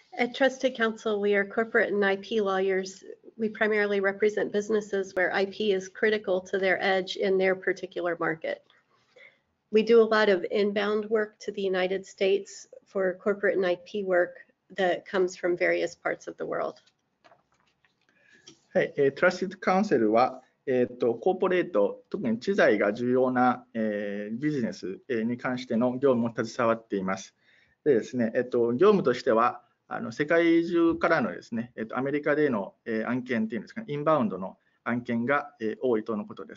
At Trusted Counsel, we are corporate and IP lawyers. We primarily represent businesses where IP is critical to their edge in their particular market. We do a lot of inbound work to the United States for corporate and IP work that comes from various parts of the world. はい、トラスティッドカウンセルは、コーポレート、特に知財が重要な、ビジネスに関しての業務を携わっています。でですね、業務としては、世界中からのですね、アメリカでの、案件っていうんですかね、インバウンドの案件が、多いとのことです。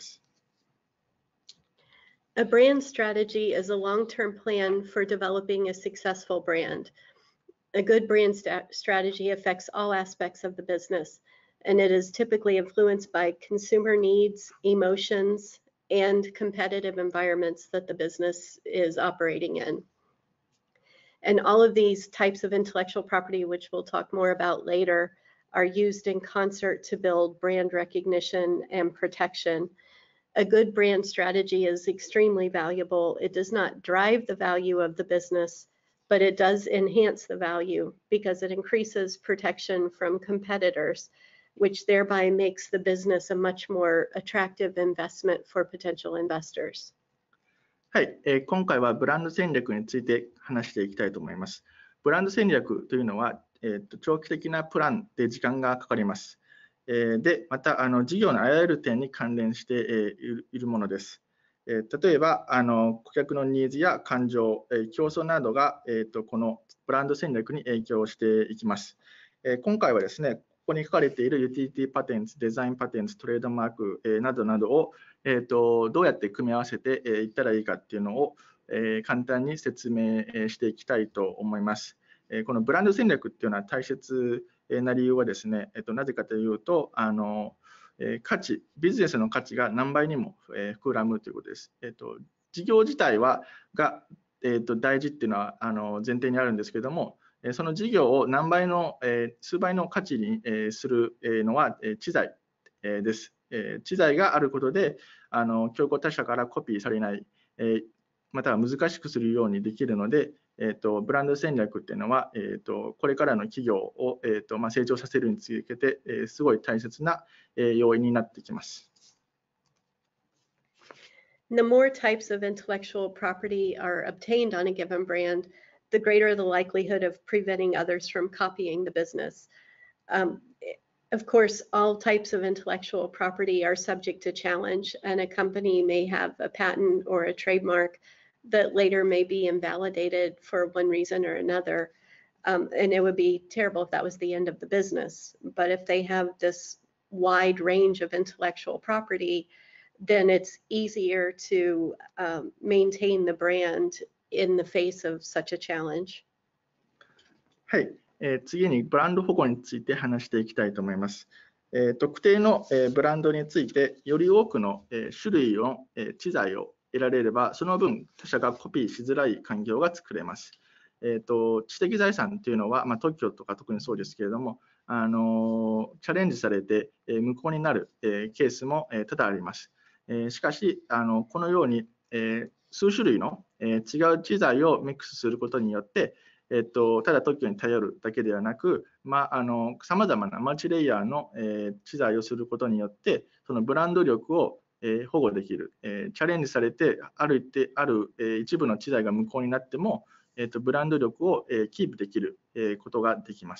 A brand strategy is a long-term plan for developing a successful brand. A good brand strategy affects all aspects of the business, and it is typically influenced by consumer needs, emotions, and competitive environments that the business is operating in. And all of these types of intellectual property, which we'll talk more about later, are used in concert to build brand recognition and protection. A good brand strategy is extremely valuable. It does not drive the value of the business, but it does enhance the value because it increases protection from competitors, which thereby makes the business a much more attractive investment for potential investors. はい、今回はブランド戦略について話していきたいと思います。ブランド戦略というのは、長期的なプランで時間がかかります。で、また事業のあらゆる点に関連しているものです。例えば顧客のニーズや感情、競争などがこのブランド戦略に影響していきます。今回はですね、ここに書かれているユーティリティパテンツ、デザインパテンツ、トレードマークなどなどをどうやって組み合わせていったらいいかっていうのを簡単に説明していきたいと思います。このブランド戦略っていうのは大切な理由はですね、なぜかというと価値、ビジネスの価値が何倍にも膨らむということです。事業自体が大事っていうのは前提にあるんですけども、その事業を何倍の数倍の価値にするのは知財です。知財があることで競合他社からコピーされない、または難しくするようにできるので、ブランド戦略っていうのは、これからの企業を、成長させるにつけて、すごい大切な、要因になってきます。 The more types of intellectual property are obtained on a given brand, the greater the likelihood of preventing others from copying the business. Of course, all types of intellectual property are subject to challenge, and a company may have a patent or a trademark that later may be invalidated for one reason or another. And it would be terrible if that was the end of the business. But if they have this wide range of intellectual property, then it's easier to maintain the brand in the face of such a challenge. はい、次にブランド保護について話していきたいと思います。特定のブランドについてより多くの種類の知財を得られれば、その分他社がコピーしづらい環境が作れます。知的財産というのは、特許とか特にそうですけれども、チャレンジされて無効になるケースも多々あります。しかしこのように数種類の違う知財をミックスすることによって、ただ特許に頼るだけではなく、さまざまなマルチレイヤーの知財をすることによって、そのブランド力を保護できる。チャレンジされてある一部の知財が無効になっても、ブランド力をキープできることができます。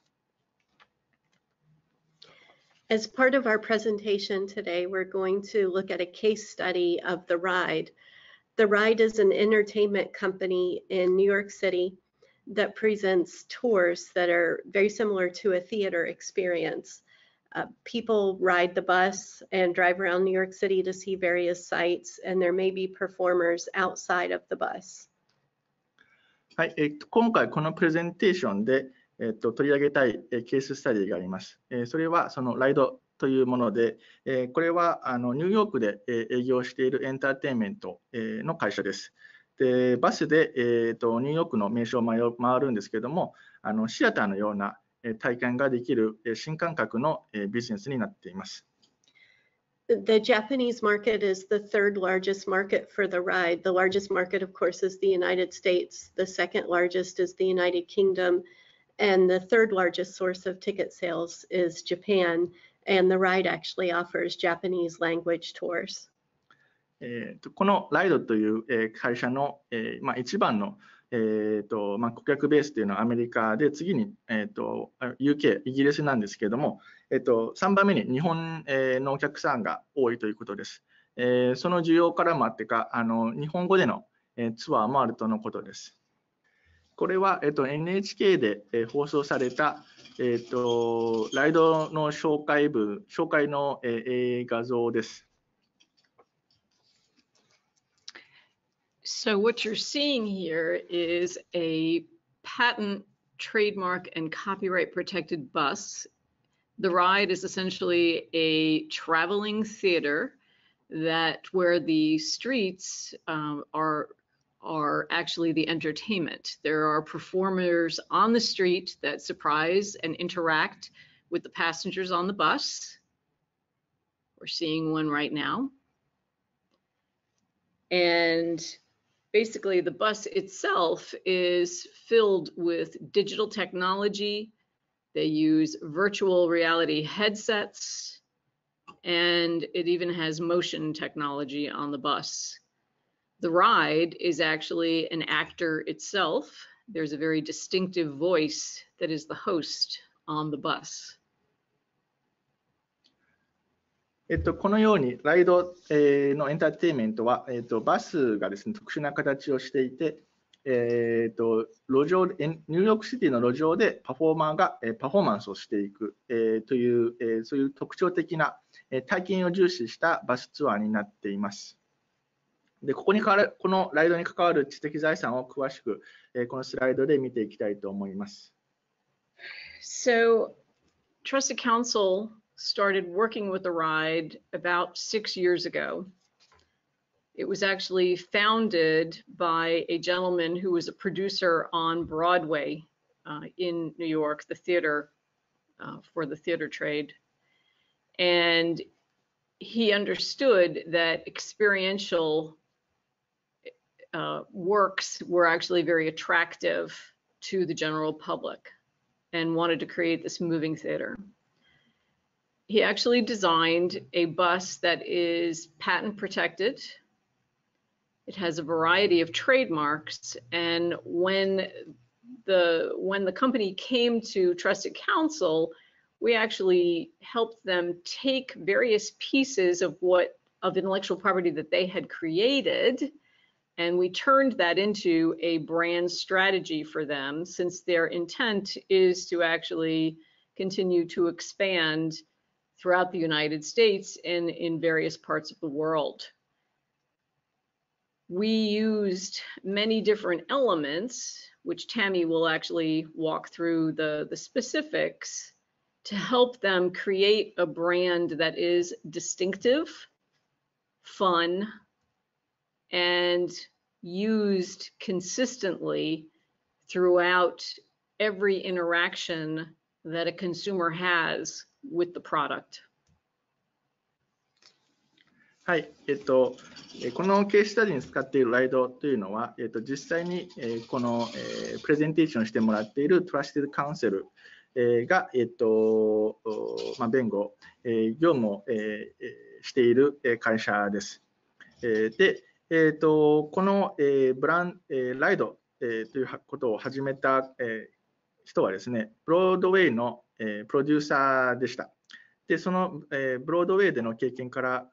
As part of our presentation today, we're going to look at a case study of The Ride. The Ride is an entertainment company in New York City that presents tours that are very similar to a theater experience. People ride the bus and drive around New York City to see various sites, and there may be performers outside of the bus. はい、今回このプレゼンテーションで取り上げたいケーススタディがあります。それはそのライドというもので、これはニューヨークで営業しているエンターテインメントの会社です。でバスでニューヨークの名所を回るんですけれども、シアターのような体験ができる新感覚のビジネスになっています。 The Japanese market is the third largest market for The Ride. The largest market, of course, is the United States. The second largest is the United Kingdom. And the third largest source of ticket sales is Japan, and the ride actually offers Japanese language tours. このライドという会社の一番の顧客ベースというのはアメリカで、次にUK、イギリスなんですけれども、3番目に日本のお客さんが多いということです。その需要からもあってか、日本語でのツアーもあるとのことです。これはNHK で放送されたライドの紹介の画像です。 So what you're seeing here is a patent, trademark, and copyright protected bus. The ride is essentially a traveling theater where the streets are actually the entertainment. There are performers on the street that surprise and interact with the passengers on the bus. We're seeing one right now. And basically, the bus itself is filled with digital technology. They use virtual reality headsets, and it even has motion technology on the bus. The ride is actually an actor itself. There's a very distinctive voice that is the host on the bus. このようにライドのエンターテインメントはバスがですね、特殊な形をしていて、路上ニューヨークシティの路上でパフォーマーがパフォーマンスをしていくというそういう特徴的な体験を重視したバスツアーになっています。で、このライドに関わる知的財産を詳しくこのスライドで見ていきたいと思います。 So, Trusted Counsel started working with the ride about 6 years ago. It was actually founded by a gentleman who was a producer on Broadway in New York, the theater for the theater trade. And he understood that experiential works were actually very attractive to the general public and wanted to create this moving theater. He actually designed a bus that is patent protected. It has a variety of trademarks, and when the company came to Trusted Counsel, we actually helped them take various pieces of intellectual property that they had created, and we turned that into a brand strategy for them, since their intent is to actually continue to expand throughout the United States and in various parts of the world. We used many different elements, which Tammy will actually walk through the specifics, to help them create a brand that is distinctive, fun, and used consistently throughout every interaction that a consumer has with the product. はい、このケーススタディに使っているライドというのは、実際にこのプレゼンテーションしてもらっているトラスティッドカウンセルが弁護業務をしている会社です。で、このライドということを始めた人はですね、ブロードウェイのプロデューサーでした。で、そのブロードウェイでの経験から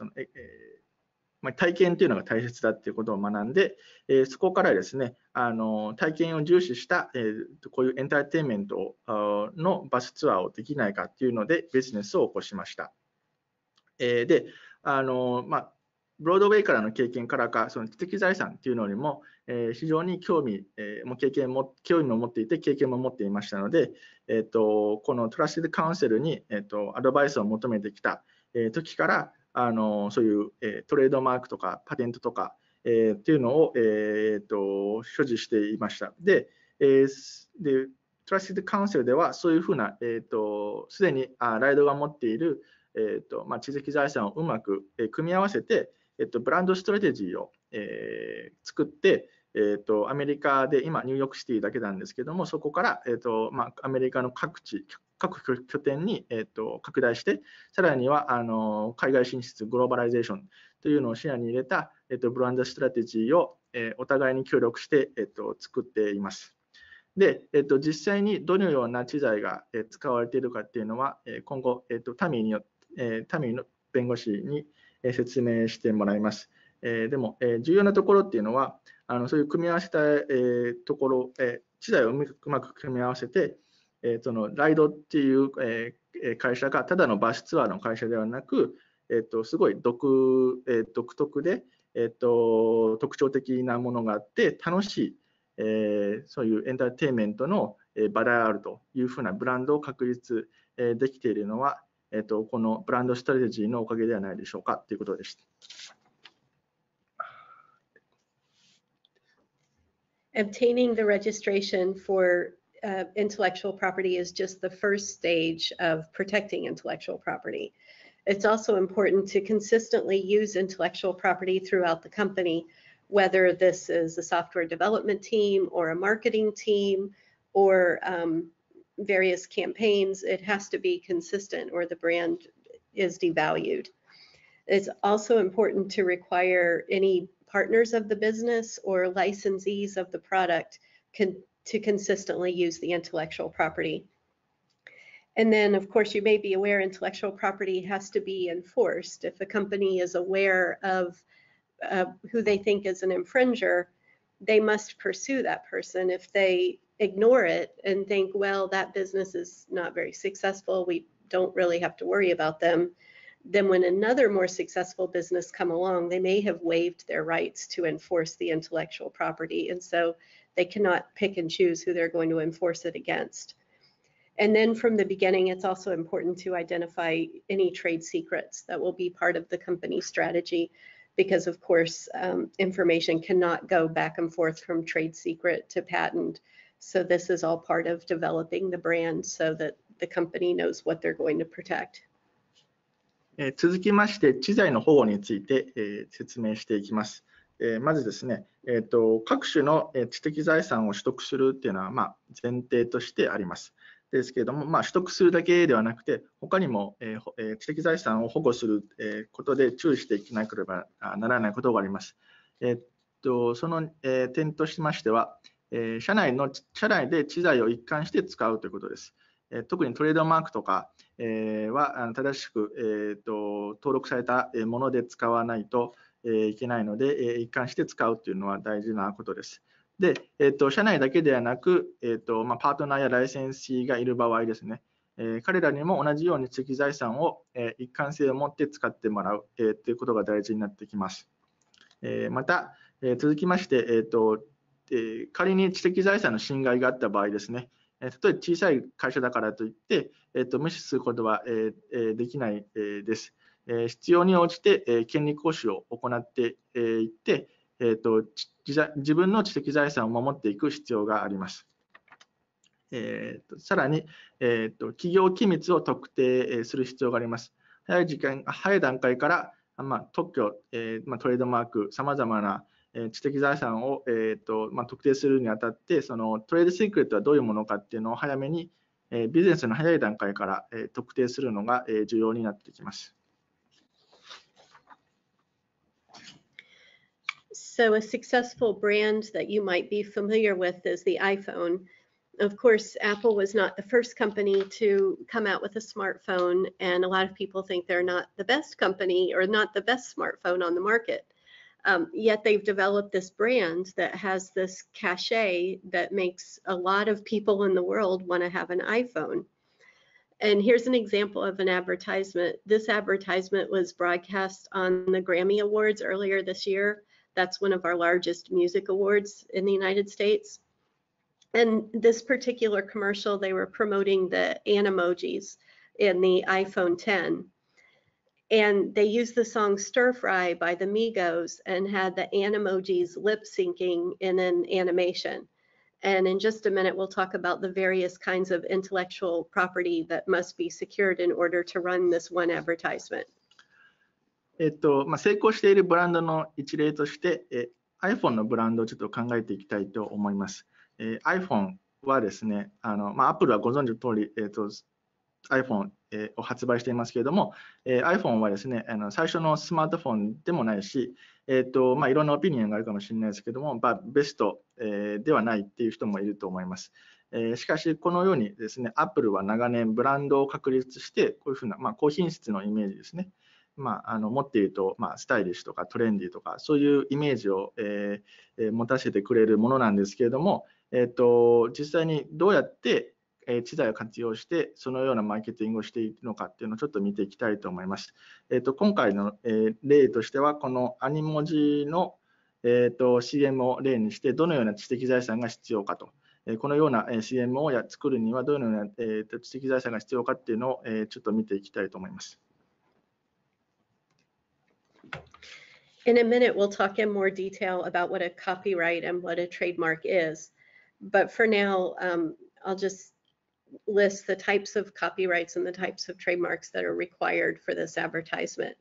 体験というのが大切だということを学んで、そこからですね、体験を重視したこういうエンターテインメントのバスツアーをできないかというのでビジネスを起こしました。で、ブロードウェイからの経験からか、その知的財産というのにも非常に興味も持っていて、経験も持っていましたので、このトラスティッドカウンセルにアドバイスを求めてきた時から、そういうトレードマークとかパテントとかっていうのを所持していました。で、トラスティッドカウンセルではそういうふうなすでにライドが持っている知的財産をうまく組み合わせてブランドストラテジーを作ってアメリカで今ニューヨークシティだけなんですけども、そこから、アメリカの各拠点に、拡大して、さらには海外進出グローバライゼーションというのを視野に入れた、ブランドストラテジーを、お互いに協力して、作っています。で、実際にどのような知財が使われているかっていうのは、今後、タミーの弁護士に説明してもらいます。でも、重要なところっていうのは、そういう組み合わせたところ、知財をうまく組み合わせて、そのライドっていう会社がただのバスツアーの会社ではなく、すごい独特で、特徴的なものがあって楽しい、そういうエンターテインメントの場であるというふうなブランドを確立できているのは、このブランドストラテジーのおかげではないでしょうかということでした。 Obtaining the registration for intellectual property is just the first stage of protecting intellectual property. It's also important to consistently use intellectual property throughout the company, whether this is a software development team or a marketing team or various campaigns. It has to be consistent or the brand is devalued. It's also important to require any partners of the business or licensees of the product to consistently use the intellectual property. And then, of course, you may be aware intellectual property has to be enforced. If a company is aware of who they think is an infringer, they must pursue that person. If they ignore it and think, well, that business is not very successful, we don't really have to worry about them, then when another more successful business come along, they may have waived their rights to enforce the intellectual property. And so they cannot pick and choose who they're going to enforce it against. And then from the beginning, it's also important to identify any trade secrets that will be part of the company strategy, because of course, information cannot go back and forth from trade secret to patent. So this is all part of developing the brand so that the company knows what they're going to protect. 続きまして、知財の保護について、説明していきます。まずですね、各種の知的財産を取得するっていうのは、前提としてあります。ですけれども、取得するだけではなくて、他にも、知的財産を保護する、ことで注意していかなければならないことがあります。その、点としましては、社内で知財を一貫して使うということです。特にトレードマークとかは正しく登録されたもので使わないといけないので、一貫して使うというのは大事なことです。で、社内だけではなく、パートナーやライセンシーがいる場合ですね、彼らにも同じように知的財産を一貫性を持って使ってもらうということが大事になってきます。また、続きまして、仮に知的財産の侵害があった場合ですね、例えば小さい会社だからといって、無視することはできないです。必要に応じて権利行使を行っていって、自分の知的財産を守っていく必要があります。さらに、企業機密を特定する必要があります。早い段階から、特許、トレードマーク、さまざまな知的財産を、特定するにあたって、そのトレードシークレットはどういうものかっていうのを早めに、ビジネスの早い段階から、特定するのが、重要になってきます。 So a successful brand that you might be familiar with is the iPhone. Of course, Apple was not the first company to come out with a smartphone, and a lot of people think they're not the best company or not the best smartphone on the market. Yet they've developed this brand that has this cachet that makes a lot of people in the world want to have an iPhone. And here's an example of an advertisement. This advertisement was broadcast on the Grammy Awards earlier this year. That's one of our largest music awards in the United States. And this particular commercial, they were promoting the Animojis in the iPhone 10. And they used the song Stir Fry by the Migos and had the Animojis lip syncing in an animation. And in just a minute, we'll talk about the various kinds of intellectual property that must be secured in order to run this one advertisement. 成功しているブランドの一例として、 iPhone のブランドをちょっと考えていきたいと思います。iPhone はですね、Apple はご存知の通り、iPhone を発売していますけれども、iPhone はですね、最初のスマートフォンでもないし、いろんなオピニオンがあるかもしれないですけども、ベストではないっていう人もいると思います。しかし、このようにですね、Apple は長年ブランドを確立して、こういうふうな、高品質のイメージですね、持っていると、スタイリッシュとかトレンディーとか、そういうイメージを、持たせてくれるものなんですけれども、実際にどうやって知財を活用してそのようなマーケティングをしているのかっていうのをちょっと見ていきたいと思います。今回の例としてはこのアニモジのCM を例にしてどのような知的財産が必要かと、このような CM を作るにはどのような知的財産が必要かっていうのをちょっと見ていきたいと思います。 In a minute, we'll talk in more detail about what a copyright and what a trademark is. But for now, I'll just list the types of copyrights and the types of trademarks that are required for this advertisement.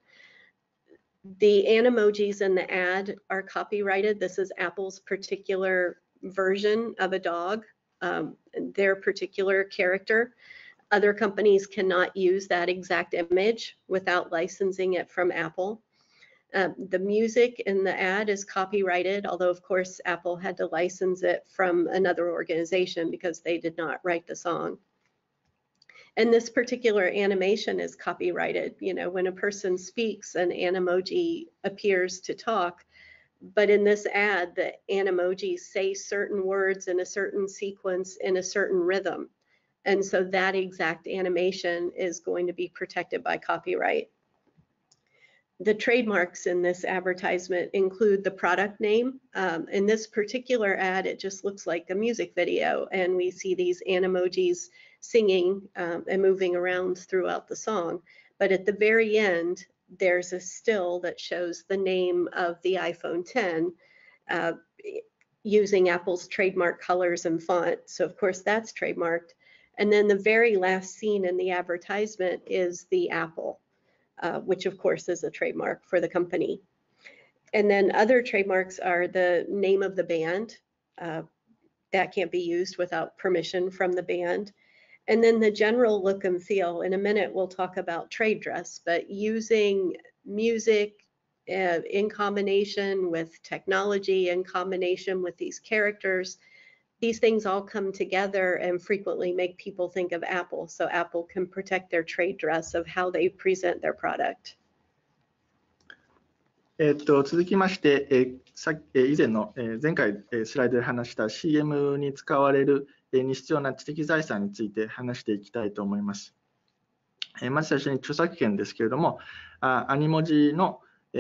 The animojis in the ad are copyrighted. This is Apple's particular version of a dog, their particular character. Other companies cannot use that exact image without licensing it from Apple. The music in the ad is copyrighted, although of course Apple had to license it from another organization because they did not write the song. And this particular animation is copyrighted. You know, when a person speaks, an animoji appears to talk, but in this ad, the animojis say certain words in a certain sequence in a certain rhythm. And so that exact animation is going to be protected by copyright. The trademarks in this advertisement include the product name. In this particular ad, it just looks like a music video, and we see these animojis singing and moving around throughout the song. But at the very end, there's a still that shows the name of the iPhone 10 using Apple's trademark colors and font. So of course that's trademarked. And then the very last scene in the advertisement is the Apple, which of course is a trademark for the company. And then other trademarks are the name of the band. That can't be used without permission from the band. And then the general look and feel. In a minute, we'll talk about trade dress, but using music in combination with technology, in combination with these characters, these things all come together and frequently make people think of Apple, so Apple can protect their trade dress of how they present their product. 続きまして、以前の前回スライドで話した CM に使われるに必要な知的財産について話していきたいと思います。まず最初に著作権ですけれども、アニモジの、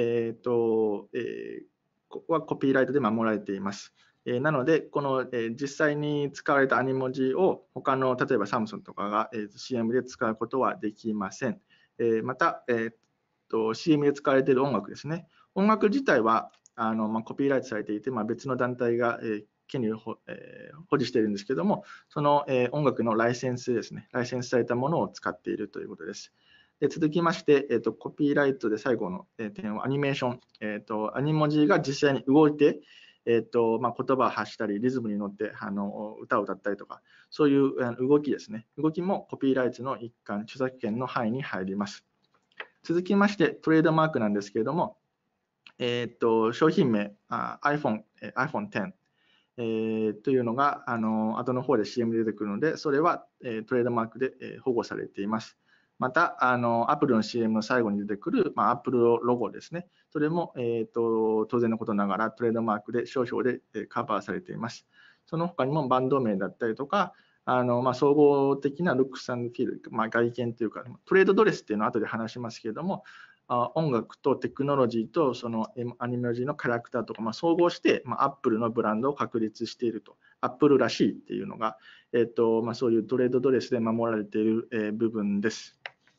はコピーライトで守られています。なので、この実際に使われたアニモジを他の例えばサムスンとかが CM で使うことはできません。また、CM で使われている音楽ですね。音楽自体はコピーライトされていて、別の団体が権利を保持しているんですけれども、その音楽のライセンスですね、ライセンスされたものを使っているということです。で続きまして、コピーライトで最後の点はアニメーション。アニモジが実際に動いて、言葉を発したり、リズムに乗って歌を歌ったりとか、そういう動きですね。動きもコピーライトの一環、著作権の範囲に入ります。続きまして、トレードマークなんですけれども、商品名、iPhone X、というのが後の方で CM で出てくるので、それはトレードマークで保護されています。また、Apple の CM の最後に出てくる、Apple ロゴですね。それも、当然のことながらトレードマークで商標でカバーされています。その他にもバンド名だったりとか、総合的なルックス&フィール、外見というか、トレードドレスっていうのは後で話しますけれども、音楽とテクノロジーとそのアニメージのキャラクターとか、総合して、Apple のブランドを確立していると、Apple らしいっていうのが、そういうトレードドレスで守られている部分です。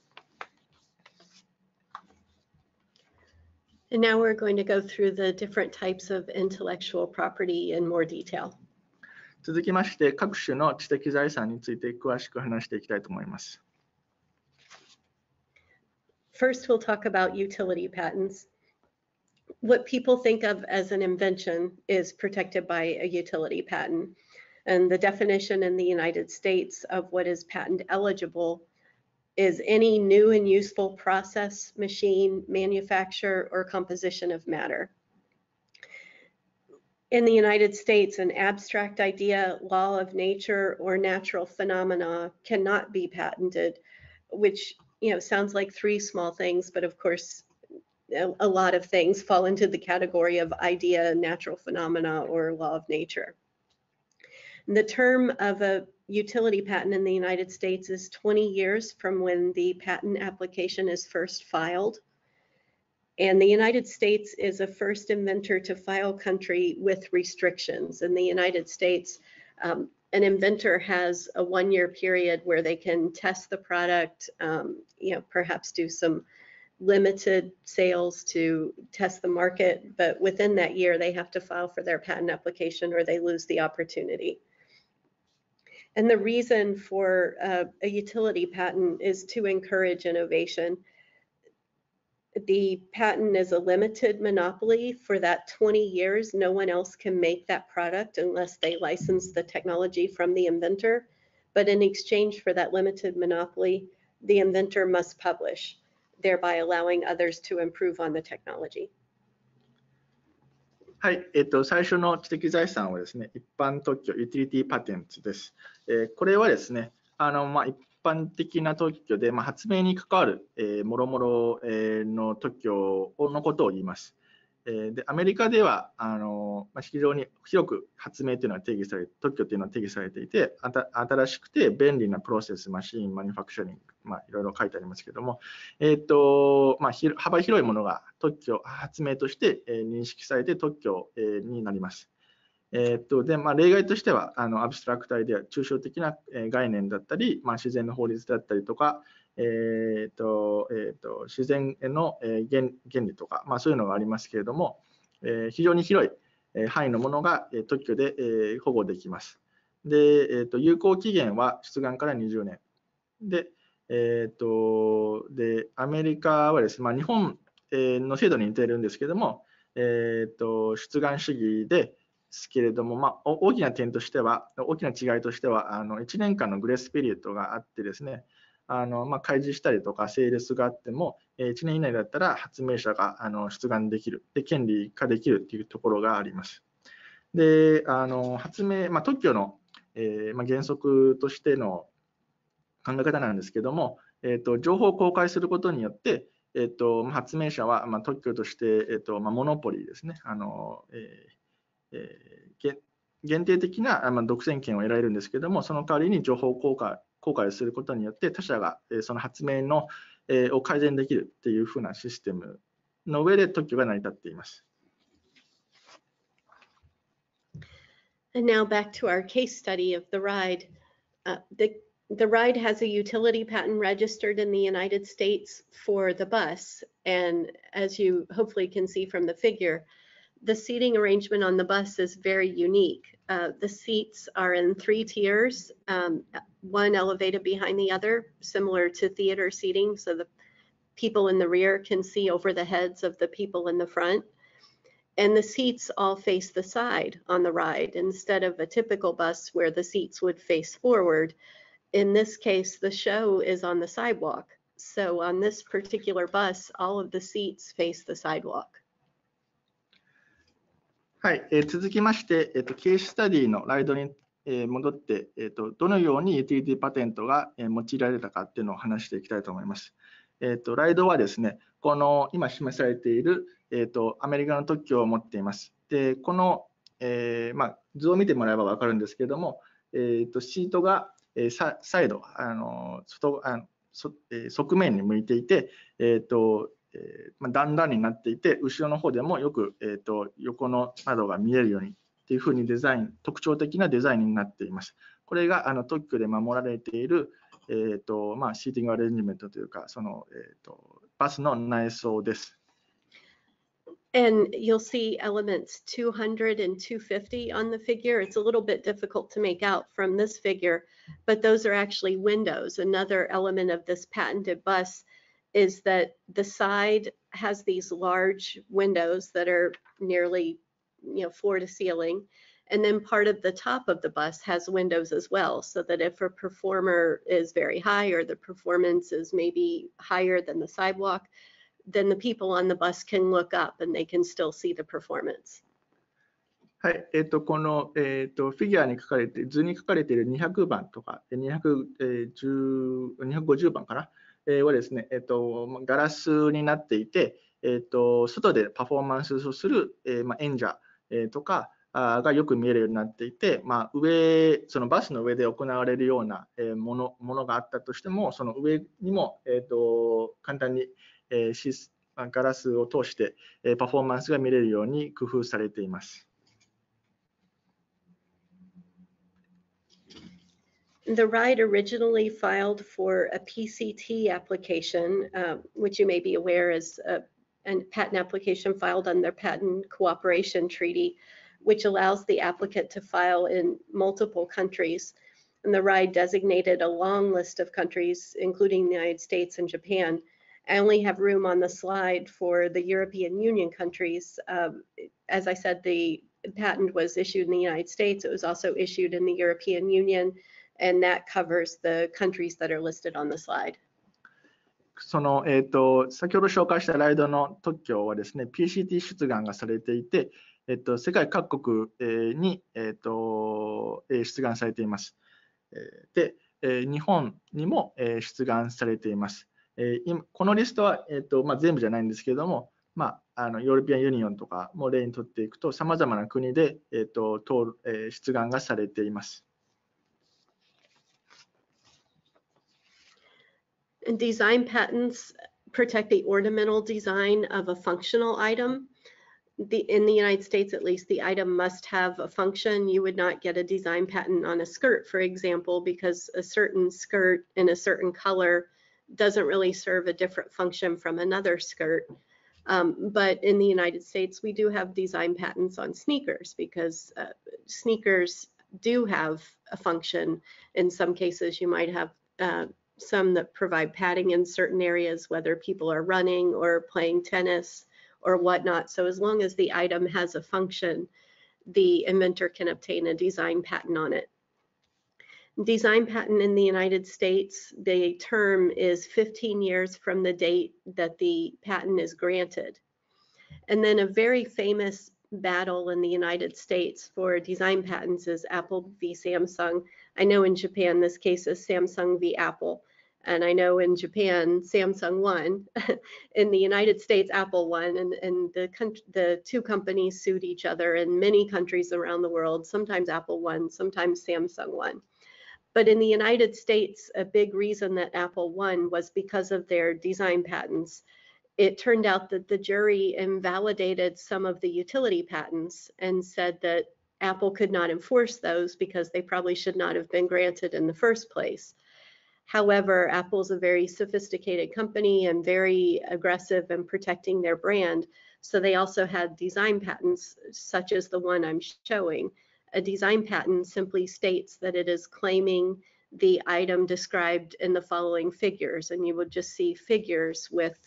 And now we're going to go through the different types of intellectual property in more detail. 続きまして、各種の知的財産について詳しく話していきたいと思います。 First, we'll talk about utility patents. what people think of as an invention is protected by a utility patent. And the definition in the United States of what is patent eligible is any new and useful process, machine, manufacture, or composition of matter. In the United States, an abstract idea, law of nature, or natural phenomena cannot be patented, which sounds like three small things, but of course, a lot of things fall into the category of idea, natural phenomena, or law of nature. And the term of a utility patent in the United States is 20 years from when the patent application is first filed. And the United States is a first inventor to file country with restrictions. In the United States, an inventor has a 1-year period where they can test the product, perhaps do some limited sales to test the market, but within that year they have to file for their patent application or they lose the opportunity. And the reason for a utility patent is to encourage innovation. The patent is a limited monopoly for that 20 years. No one else can make that product unless they license the technology from the inventor. But in exchange for that limited monopoly, the inventor must publish, thereby allowing others to improve on the technology. はい、最初の知的財産はですね、一般特許、ユーティリティパテンツです。これはですね、一般的な特許で、発明に関わる、もろもろの特許のことを言います。でアメリカでは非常に広く発明というのは定義され、特許というのは定義されていて、新しくて便利なプロセス、マシーン、マニュファクチャリング、いろいろ書いてありますけれども、幅広いものが特許、発明として認識されて特許になります。で例外としてはアブストラクトアイデア、抽象的な概念だったり、自然の法律だったりとか、自然の原理とか、そういうのがありますけれども、非常に広い範囲のものが特許で保護できます。で、有効期限は出願から20年。で、アメリカはですね、日本の制度に似ているんですけれども、出願主義ですけれども、大きな点としては、大きな違いとしては、1年間のグレースピリオドがあってですね、開示したりとか、セールスがあっても、1年以内だったら発明者が出願できる、で権利化できるというところがあります。で、発明、特許の、原則としての考え方なんですけども、情報を公開することによって、発明者は特許として、モノポリーですね、限定的な独占権を得られるんですけども、その代わりに情報公開をすることによって他者がその発明を改善できるっていうふうなシステムの上で特許が成り立っています。 And now back to our case study of the ride. The ride has a utility patent registered in the United States for the bus. And as you hopefully can see from the figure, the seating arrangement on the bus is very unique. The seats are in 3 tiers, one elevated behind the other, similar to theater seating, so the people in the rear can see over the heads of the people in the front. And the seats all face the side on the ride, instead of a typical bus where the seats would face forward. In this case, the show is on the sidewalk. So on this particular bus, all of the seats face the sidewalk. はい、続きまして、ケーススタディのライドに戻って、どのようにユーティリティパテントが用いられたかっていうのを話していきたいと思います。ライドはですね、この今示されている、アメリカの特許を持っています。で、この、図を見てもらえば分かるんですけれども、シートがサイド、側面に向いていて、段々になっていて、後ろの方でもよく、横の窓が見えるようにっていうふうに特徴的なデザインになっています。これが特許で守られている、シーティングアレンジメントというか、その、バスの内装です。 And you'll see elements 200 and 250 on the figure. It's a little bit difficult to make out from this figure, but those are actually windows. Another element of this patented bus is that the side has these large windows that are nearly, floor to ceiling. And then part of the top of the bus has windows as well, so that if a performer is very high or the performance is maybe higher than the sidewalk, then the people on the bus can look up and they can still see the performance. はい、この、フィギュアに書かれて、図に書かれている200番とか、250番かな、はですね、ガラスになっていて、外でパフォーマンスをする、演者、とかがよく見えるようになっていて、そのバスの上で行われるようなものがあったとしても、その上にも、簡単に、ガラスを通してパフォーマンスが見れるように工夫されています。 The ride originally filed for a PCT application, which you may be aware is a patent application filed under Patent Cooperation Treaty, which allows the applicant to file in multiple countries. And the ride designated a long list of countries, including the United States and Japan. I only have room on the slide for the European Union countries. As I said, the patent was issued in the United States. It was also issued in the European Union, and that covers the countries that are listed on the slide. その先ほど紹介したライドの特許はですね、PCT 出願がされていて、世界各国に出願されています。で、日本にも出願されています。今このリストは全部じゃないんですけれども、ヨーロピアンユニオンとかも例にとっていくと、さまざまな国で出願がされています。 And design patents protect the ornamental design of a functional item. In the United States, at least, the item must have a function. You would not get a design patent on a skirt, for example, because a certain skirt in a certain color doesn't really serve a different function from another skirt. But in the United States, we do have design patents on sneakers because sneakers do have a function. In some cases, you might have some that provide padding in certain areas, whether people are running or playing tennis or whatnot. So as long as the item has a function, the inventor can obtain a design patent on it. Design patent in the United States, the term is 15 years from the date that the patent is granted. And then a very famous battle in the United States for design patents is Apple v. Samsung. I know in Japan this case is Samsung v. Apple. And I know in Japan, Samsung won. In the United States, Apple won, and the two companies sued each other in many countries around the world. Sometimes Apple won, sometimes Samsung won. But in the United States, a big reason that Apple won was because of their design patents. It turned out that the jury invalidated some of the utility patents and said that Apple could not enforce those because they probably should not have been granted in the first place. However, Apple is a very sophisticated company and very aggressive in protecting their brand. So they also had design patents, such as the one I'm showing. A design patent simply states that it is claiming the item described in the following figures. And you would just see figures with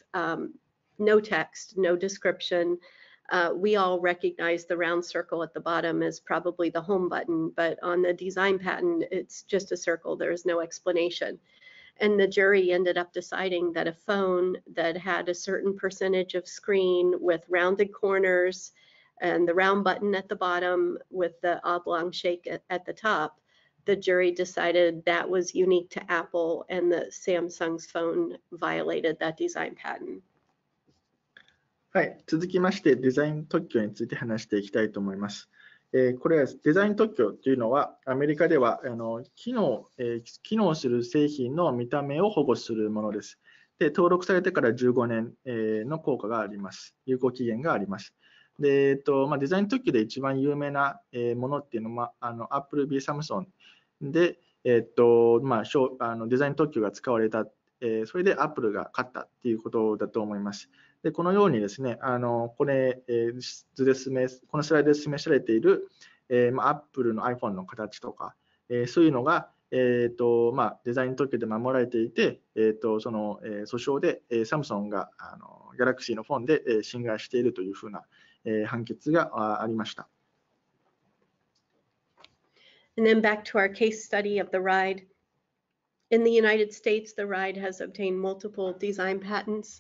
no text, no description. We all recognize the round circle at the bottom as probably the home button, but on the design patent, it's just a circle. There is no explanation. And the jury ended up deciding that a phone that had a certain percentage of screen with rounded corners and the round button at the bottom with the oblong shape at the top, the jury decided that was unique to Apple and that Samsung's phone violated that design patent. はい、続きましてデザイン特許について話していきたいと思います。これはデザイン特許というのはアメリカでは機能する製品の見た目を保護するものです。で、登録されてから15年の効果があります。有効期限があります。で、デザイン特許で一番有名なものっていうのはApple v. Samsungで、デザイン特許が使われた、それで Apple が勝ったっていうことだと思います。でこのようにですね、このスライドで示されている、Apple の iPhone の形とか、そういうのが、 デザイン特許で守られていて、その訴訟でサムソンがギャラクシーのフォンで侵害しているというふうな判決がありました。 And then back to our case study of the ride. In the United States, the ride has obtained multiple design patents.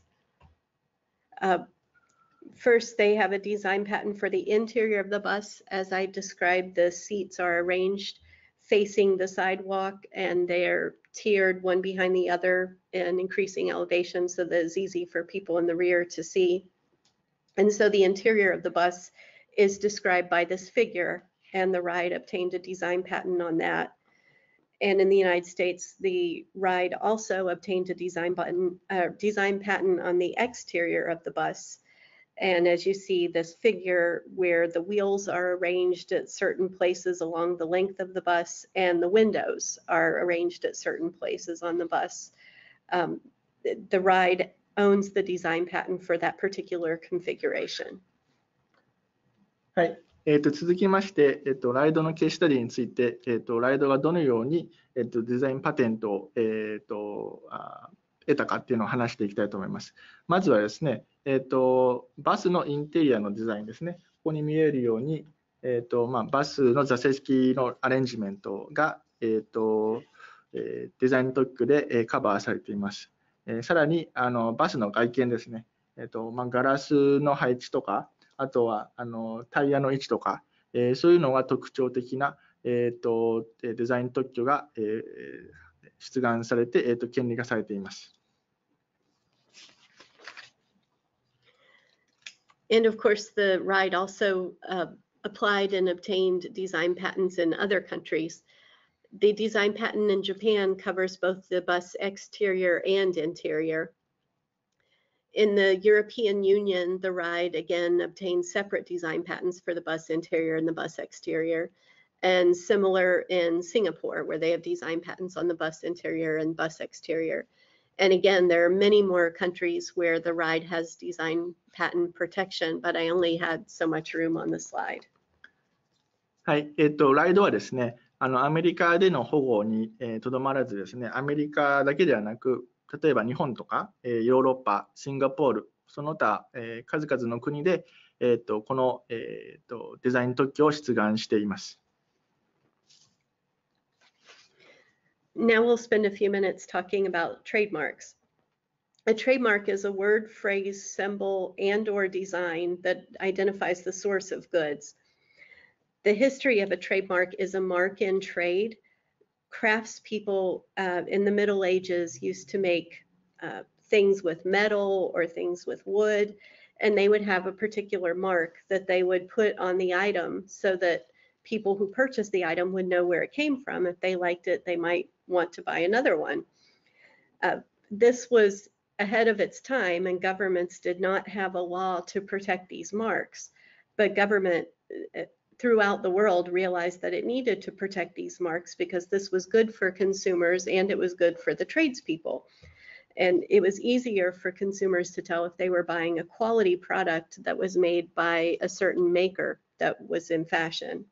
First, they have a design patent for the interior of the bus. As I described, the seats are arranged facing the sidewalk and they're tiered one behind the other in increasing elevation so that it's easy for people in the rear to see. And so the interior of the bus is described by this figure, and the ride obtained a design patent on that. And in the United States, the ride also obtained a design patent on the exterior of the bus. And as you see, this figure where the wheels are arranged at certain places along the length of the bus and the windows are arranged at certain places on the bus. The ride owns the design patent for that particular configuration. はい。続きまして、ライドのケーススタディについて、ライドがどのように、デザインパテントを、得たかっていうのを話していきたいと思います。まずはですね、バスのインテリアのデザインですね。ここに見えるように、バスの座席のアレンジメントが、デザイン特許でカバーされています。さらにバスの外見ですね、ガラスの配置とか、あとはタイヤの位置とか、そういうのが特徴的な、デザイン特許が、出願されて、権利化されています。 And of course, the ride also applied and obtained design patents in other countries. The design patent in Japan covers both the bus exterior and interior. In the European Union, the ride again obtained separate design patents for the bus interior and the bus exterior, and similar in Singapore, where they have design patents on the bus interior and bus exterior. And again, there are many more countries where the ride has design patent protection, but I only had so much room on the slide. はい、ライドはですね、アメリカでの保護にとどまらずですね、アメリカだけではなく、例えば日本とかヨーロッパ、シンガポール、その他数々の国でこのデザイン特許を出願しています。 Now we'll spend a few minutes talking about trademarks. A trademark is a word, phrase, symbol, and/or design that identifies the source of goods. The history of a trademark is a mark in trade. Craftspeople in the Middle Ages used to make things with metal or things with wood, and they would have a particular mark that they would put on the item so that people who purchased the item would know where it came from. If they liked it, they might want to buy another one. This was ahead of its time, and governments did not have a law to protect these marks, but government throughout the world realized that it needed to protect these marks because this was good for consumers and it was good for the tradespeople. And it was easier for consumers to tell if they were buying a quality product that was made by a certain maker that was in fashion.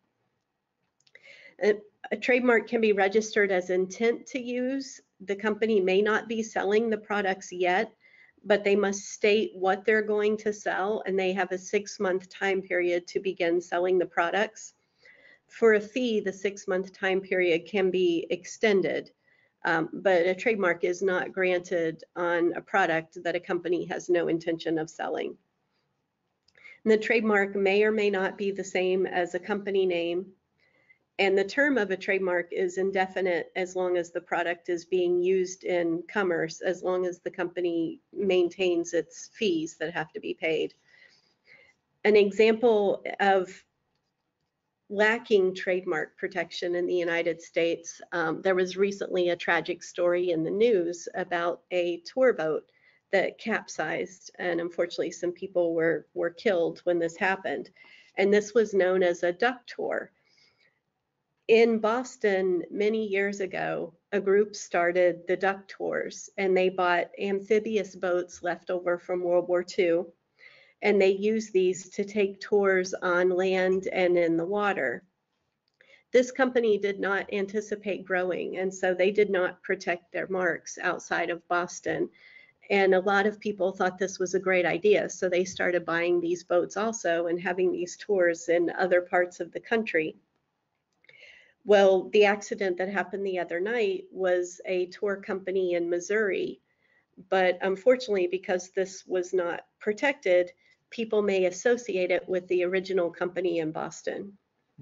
A trademark can be registered as intent to use. The company may not be selling the products yet, but they must state what they're going to sell, and they have a 6-month time period to begin selling the products. For a fee, the 6-month time period can be extended, but a trademark is not granted on a product that a company has no intention of selling. And the trademark may or may not be the same as a company name. And the term of a trademark is indefinite as long as the product is being used in commerce, as long as the company maintains its fees that have to be paid. An example of lacking trademark protection in the United States, there was recently a tragic story in the news about a tour boat that capsized, and unfortunately some people were killed when this happened. And this was known as a duck tour. In Boston, many years ago, a group started the duck tours, and they bought amphibious boats left over from World War II, and they used these to take tours on land and in the water. This company did not anticipate growing, and so they did not protect their marks outside of Boston. And a lot of people thought this was a great idea, so they started buying these boats also and having these tours in other parts of the country. Well, the accident that happened the other night was a tour company in Missouri, but unfortunately, because this was not protected, people may associate it with the original company in Boston.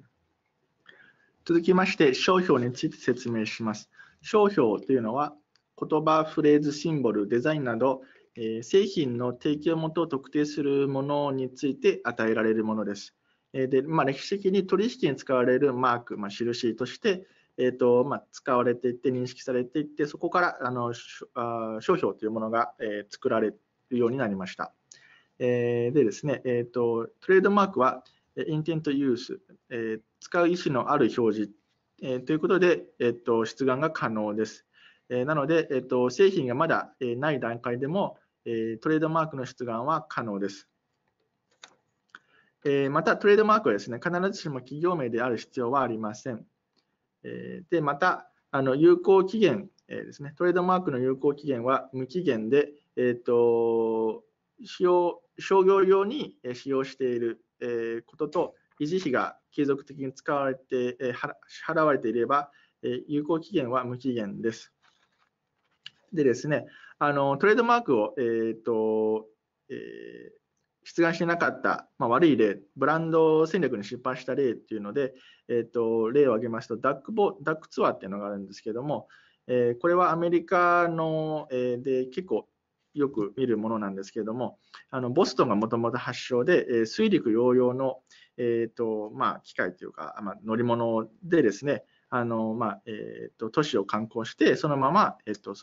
続きまして、商標について説明します。商標というのは、言葉、フレーズ、シンボル、デザインなど、製品の提供元を特定するものについて与えられるものです。で、歴史的に取引に使われるマーク、印として、使われていって認識されていって、そこから商標というものが、作られるようになりました。でですね、トレードマークはintent use、使う意思のある表示、ということで、出願が可能です。なので、製品がまだない段階でも、トレードマークの出願は可能です。また、トレードマークはですね、必ずしも企業名である必要はありません。で、また、有効期限ですね、トレードマークの有効期限は無期限で、商業用に使用していることと、維持費が継続的に使われて、払われていれば、有効期限は無期限です。でですね、トレードマークを、出願してなかった、悪い例、ブランド戦略に失敗した例というので、例を挙げますと、ダックツアーっていうのがあるんですけども、これはアメリカの、で結構よく見るものなんですけれども、ボストンがもともと発祥で、水陸両用の、機械というか、乗り物でですね、都市を観光して、そのまま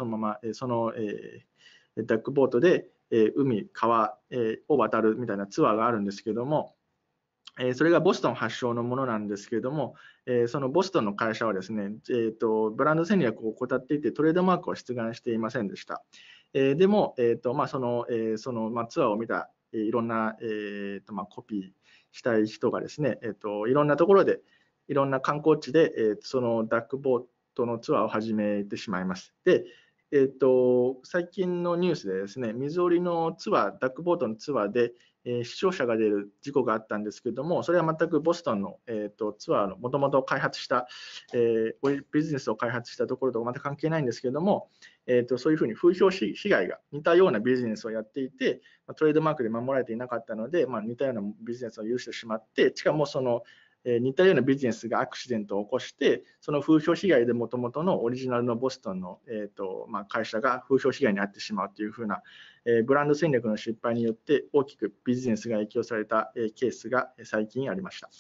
ダックボートで海、川を渡るみたいなツアーがあるんですけれども、それがボストン発祥のものなんですけれども、そのボストンの会社はですね、ブランド戦略を怠っていてトレードマークを出願していませんでした。でも、そのツアーを見たいろんな、コピーしたい人がですね、いろんなところで、いろんな観光地で、そのダックボートのツアーを始めてしまいます。で、最近のニュースでですね、水折りのツアー、ダックボートのツアーで、死傷者が出る事故があったんですけれども、それは全くボストンの、ツアーのもともと開発した、ビジネスを開発したところとまた関係ないんですけれども、そういうふうに風評被害が似たようなビジネスをやっていて、トレードマークで守られていなかったので、似たようなビジネスを有してしまって、しかもその似たようなビジネスがアクシデントを起こして、その風評被害でもともとのオリジナルのボストンの、会社が風評被害に遭ってしまうというふうな、ブランド戦略の失敗によって大きくビジネスが影響された、ケースが最近ありました。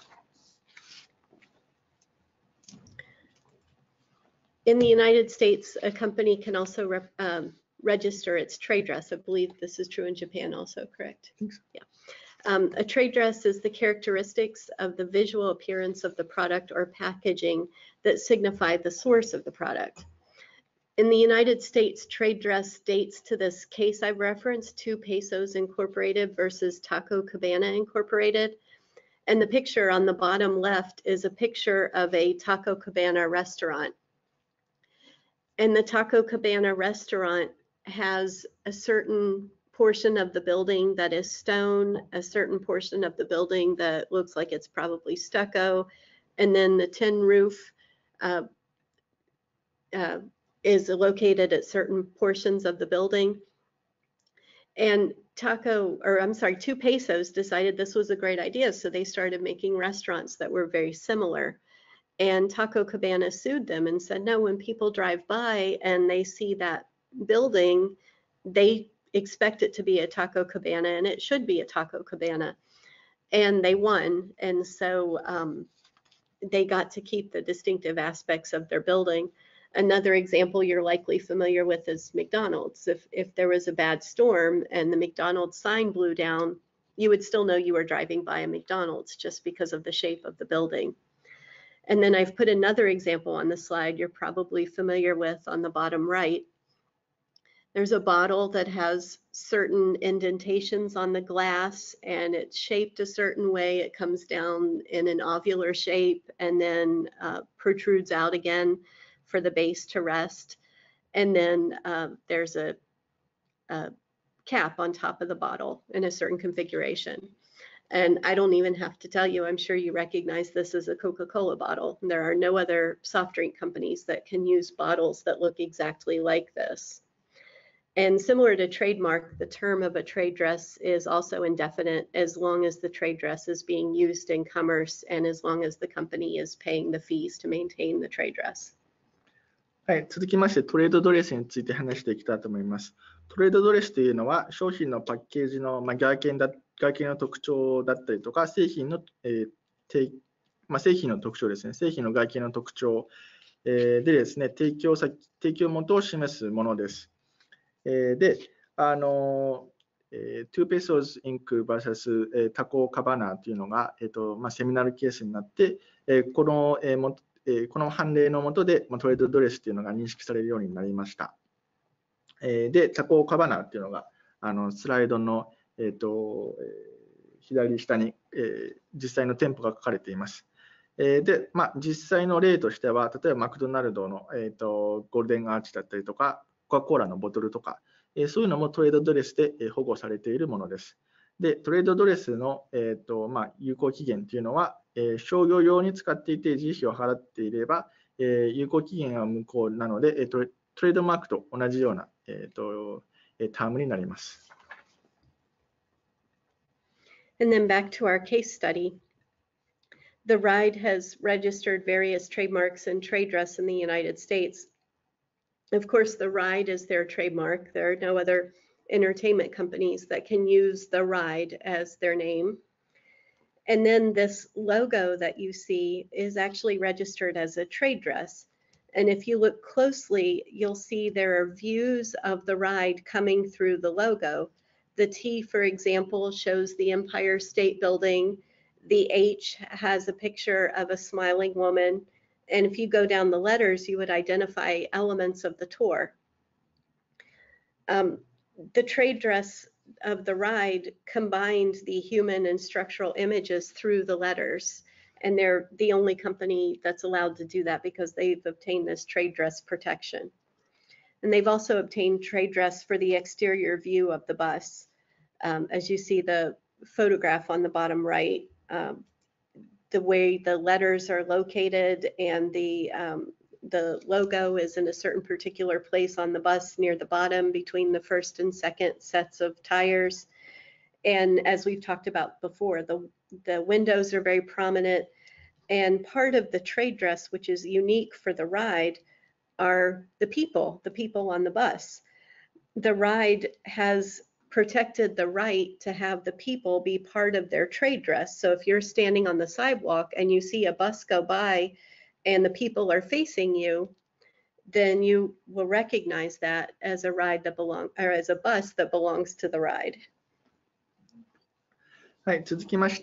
In the United States, a company can also register its trade dress. I believe this is true in Japan also, correct? Yeah. A trade dress is the characteristics of the visual appearance of the product or packaging that signify the source of the product. In the United States, trade dress dates to this case I've referenced, 2 Pesos Incorporated versus Taco Cabana Incorporated. And the picture on the bottom left is a picture of a Taco Cabana restaurant. And the Taco Cabana restaurant has a certain portion of the building that is stone, a certain portion of the building that looks like it's probably stucco, and then the tin roof is located at certain portions of the building. And 2 Pesos decided this was a great idea, so they started making restaurants that were very similar. And Taco Cabana sued them and said, no, when people drive by and they see that building, they expect it to be a Taco Cabana, and it should be a Taco Cabana. And they won, and so they got to keep the distinctive aspects of their building. Another example you're likely familiar with is McDonald's. If there was a bad storm and the McDonald's sign blew down, you would still know you were driving by a McDonald's just because of the shape of the building. And then I've put another example on the slide you're probably familiar with on the bottom right. There's a bottle that has certain indentations on the glass and it's shaped a certain way. It comes down in an ovular shape and then protrudes out again for the base to rest. And then there's a cap on top of the bottle in a certain configuration. And I don't even have to tell you, I'm sure you recognize this as a Coca-Cola bottle. There are no other soft drink companies that can use bottles that look exactly like this. And similar to trademark, the term of a trade dress is also indefinite as long as the trade dress is being used in commerce and as long as the company is paying the fees to maintain the trade dress. はい、続きましてトレードドレスについて話していきたいと思います。トレードドレスというのは商品のパッケージの外見の特徴だったりとか製品の特徴ですね、製品の外見の特徴でですね、提供元を示すものです。で、2 pesos ink vs タコカバナというのが、セミナルケースになって、この判例の下でトレードドレスというのが認識されるようになりました。で、タコカバナというのがスライドの、左下に、実際の店舗が書かれています。で、実際の例としては、例えばマクドナルドの、ゴールデンアーチだったりとか、コカ・コーラのボトルとか、そういうのもトレードドレスで保護されているものです。で、トレードドレスの、有効期限というのは、商業用に使っていて維持費を払っていれば、有効期限は無効なので、トレードマークと同じような、タームになります。 And then back to our case study. The Ride has registered various trademarks and trade dress in the United States. Of course, the Ride is their trademark. There are no other entertainment companies that can use the Ride as their name. And then this logo that you see is actually registered as a trade dress. And if you look closely, you'll see there are views of the Ride coming through the logo. The T, for example, shows the Empire State Building. The H has a picture of a smiling woman. And if you go down the letters, you would identify elements of the tour. The trade dress of the Ride combined the human and structural images through the letters. And they're the only company that's allowed to do that because they've obtained this trade dress protection. And they've also obtained trade dress for the exterior view of the bus. As you see the photograph on the bottom right, the way the letters are located and the logo is in a certain particular place on the bus near the bottom between the first and second sets of tires. And as we've talked about before, the windows are very prominent. And part of the trade dress, which is unique for the Ride, are the people on the bus. The Ride has protected the right to have the people be part of their trade dress. So if you're standing on the sidewalk and you see a bus go by and the people are facing you, then you will recognize that as a ride that as a bus that belongs to the Ride. はい、続きまして、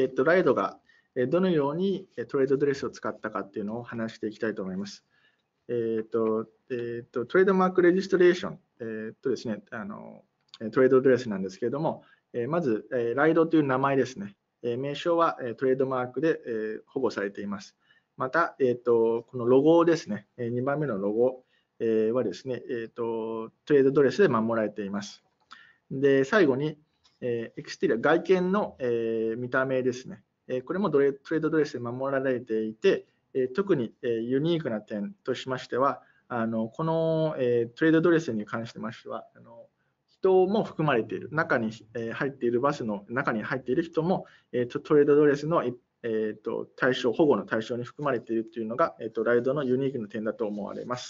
ライドがどのようにトレードドレスを使ったかっていうのを話していきたいと思います。トレードマークレジストレーション、ですね、トレードドレスなんですけれども、まず、ライドという名前ですね。名称はトレードマークで保護されています。また、このロゴですね、2番目のロゴはですね、トレードドレスで守られています。で、最後に、エクステリア、外見の見た目ですね。これもトレードドレスで守られていて、特にユニークな点としましては、このトレードドレスに関してましては、人も含まれている、中に入っているバスの中に入っている人もトレードドレスの対象、保護の対象に含まれているというのがライドのユニークな点だと思われます。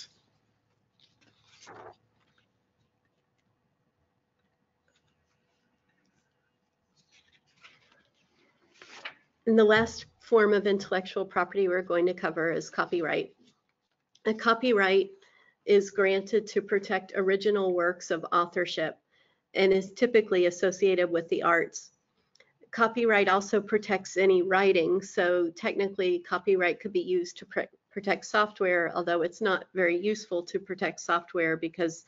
And the last form of intellectual property we're going to cover is copyright. A copyright is granted to protect original works of authorship and is typically associated with the arts. Copyright also protects any writing, so technically copyright could be used to protect software, although it's not very useful to protect software because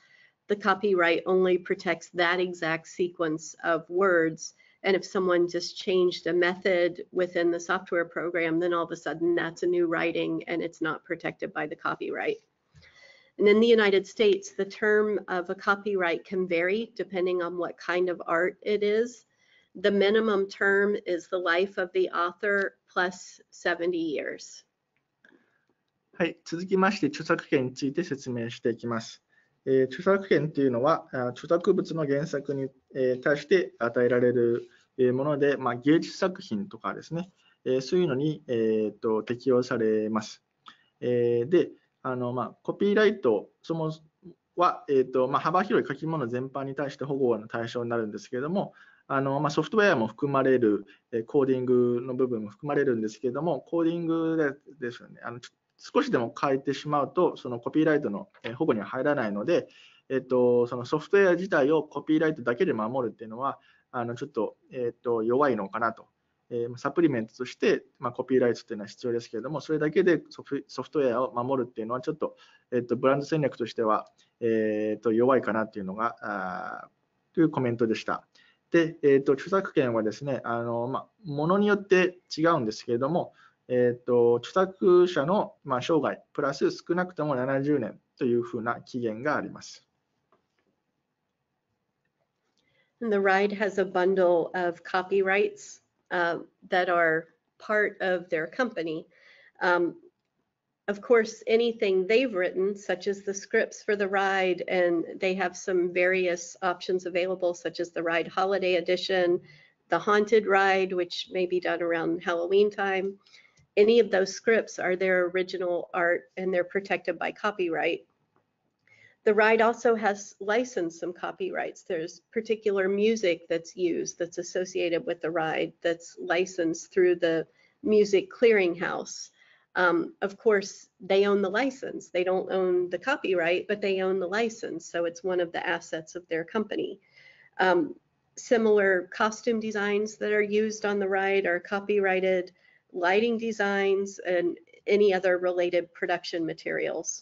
the copyright only protects that exact sequence of words. And if someone just changed a method within the software program, then all of a sudden that's a new writing and it's not protected by the copyright. And in the United States, the term of a copyright can vary depending on what kind of art it is. The minimum term is the life of the author plus 70 years. はい、続きまして著作権について説明していきます。著作権というのは著作物の原作に対して与えられるもので、芸術作品とかですね、そういうのに適用されます。で、コピーライトは幅広い書き物全般に対して保護の対象になるんですけれども、ソフトウェアも含まれる、コーディングの部分も含まれるんですけれども、コーディングですよね、少しでも変えてしまうと、そのコピーライトの保護には入らないので、そのソフトウェア自体をコピーライトだけで守るっていうのは、ちょっと、弱いのかなと。サプリメントとして、コピーライトというのは必要ですけれども、それだけでソフトウェアを守るっていうのは、ちょっと、ブランド戦略としては、弱いかなっていうのが、というコメントでした。で、著作権はですね、ものによって違うんですけれども、著作者の生涯プラス少なくとも70年というふうな期限があります。 And the RIDE has a bundle of copyrights that are part of their company. Of course, anything they've written, such as the scripts for the ride, and they have some various options available, such as the Ride Holiday Edition, the Haunted Ride, which may be done around Halloween time. Any of those scripts are their original art and they're protected by copyright. The ride also has licensed some copyrights. There's particular music that's used that's associated with the ride that's licensed through the Music Clearinghouse. Of course, they own the license. They don't own the copyright, but they own the license. So it's one of the assets of their company. Similar costume designs that are used on the ride are copyrighted, lighting designs, and any other related production materials.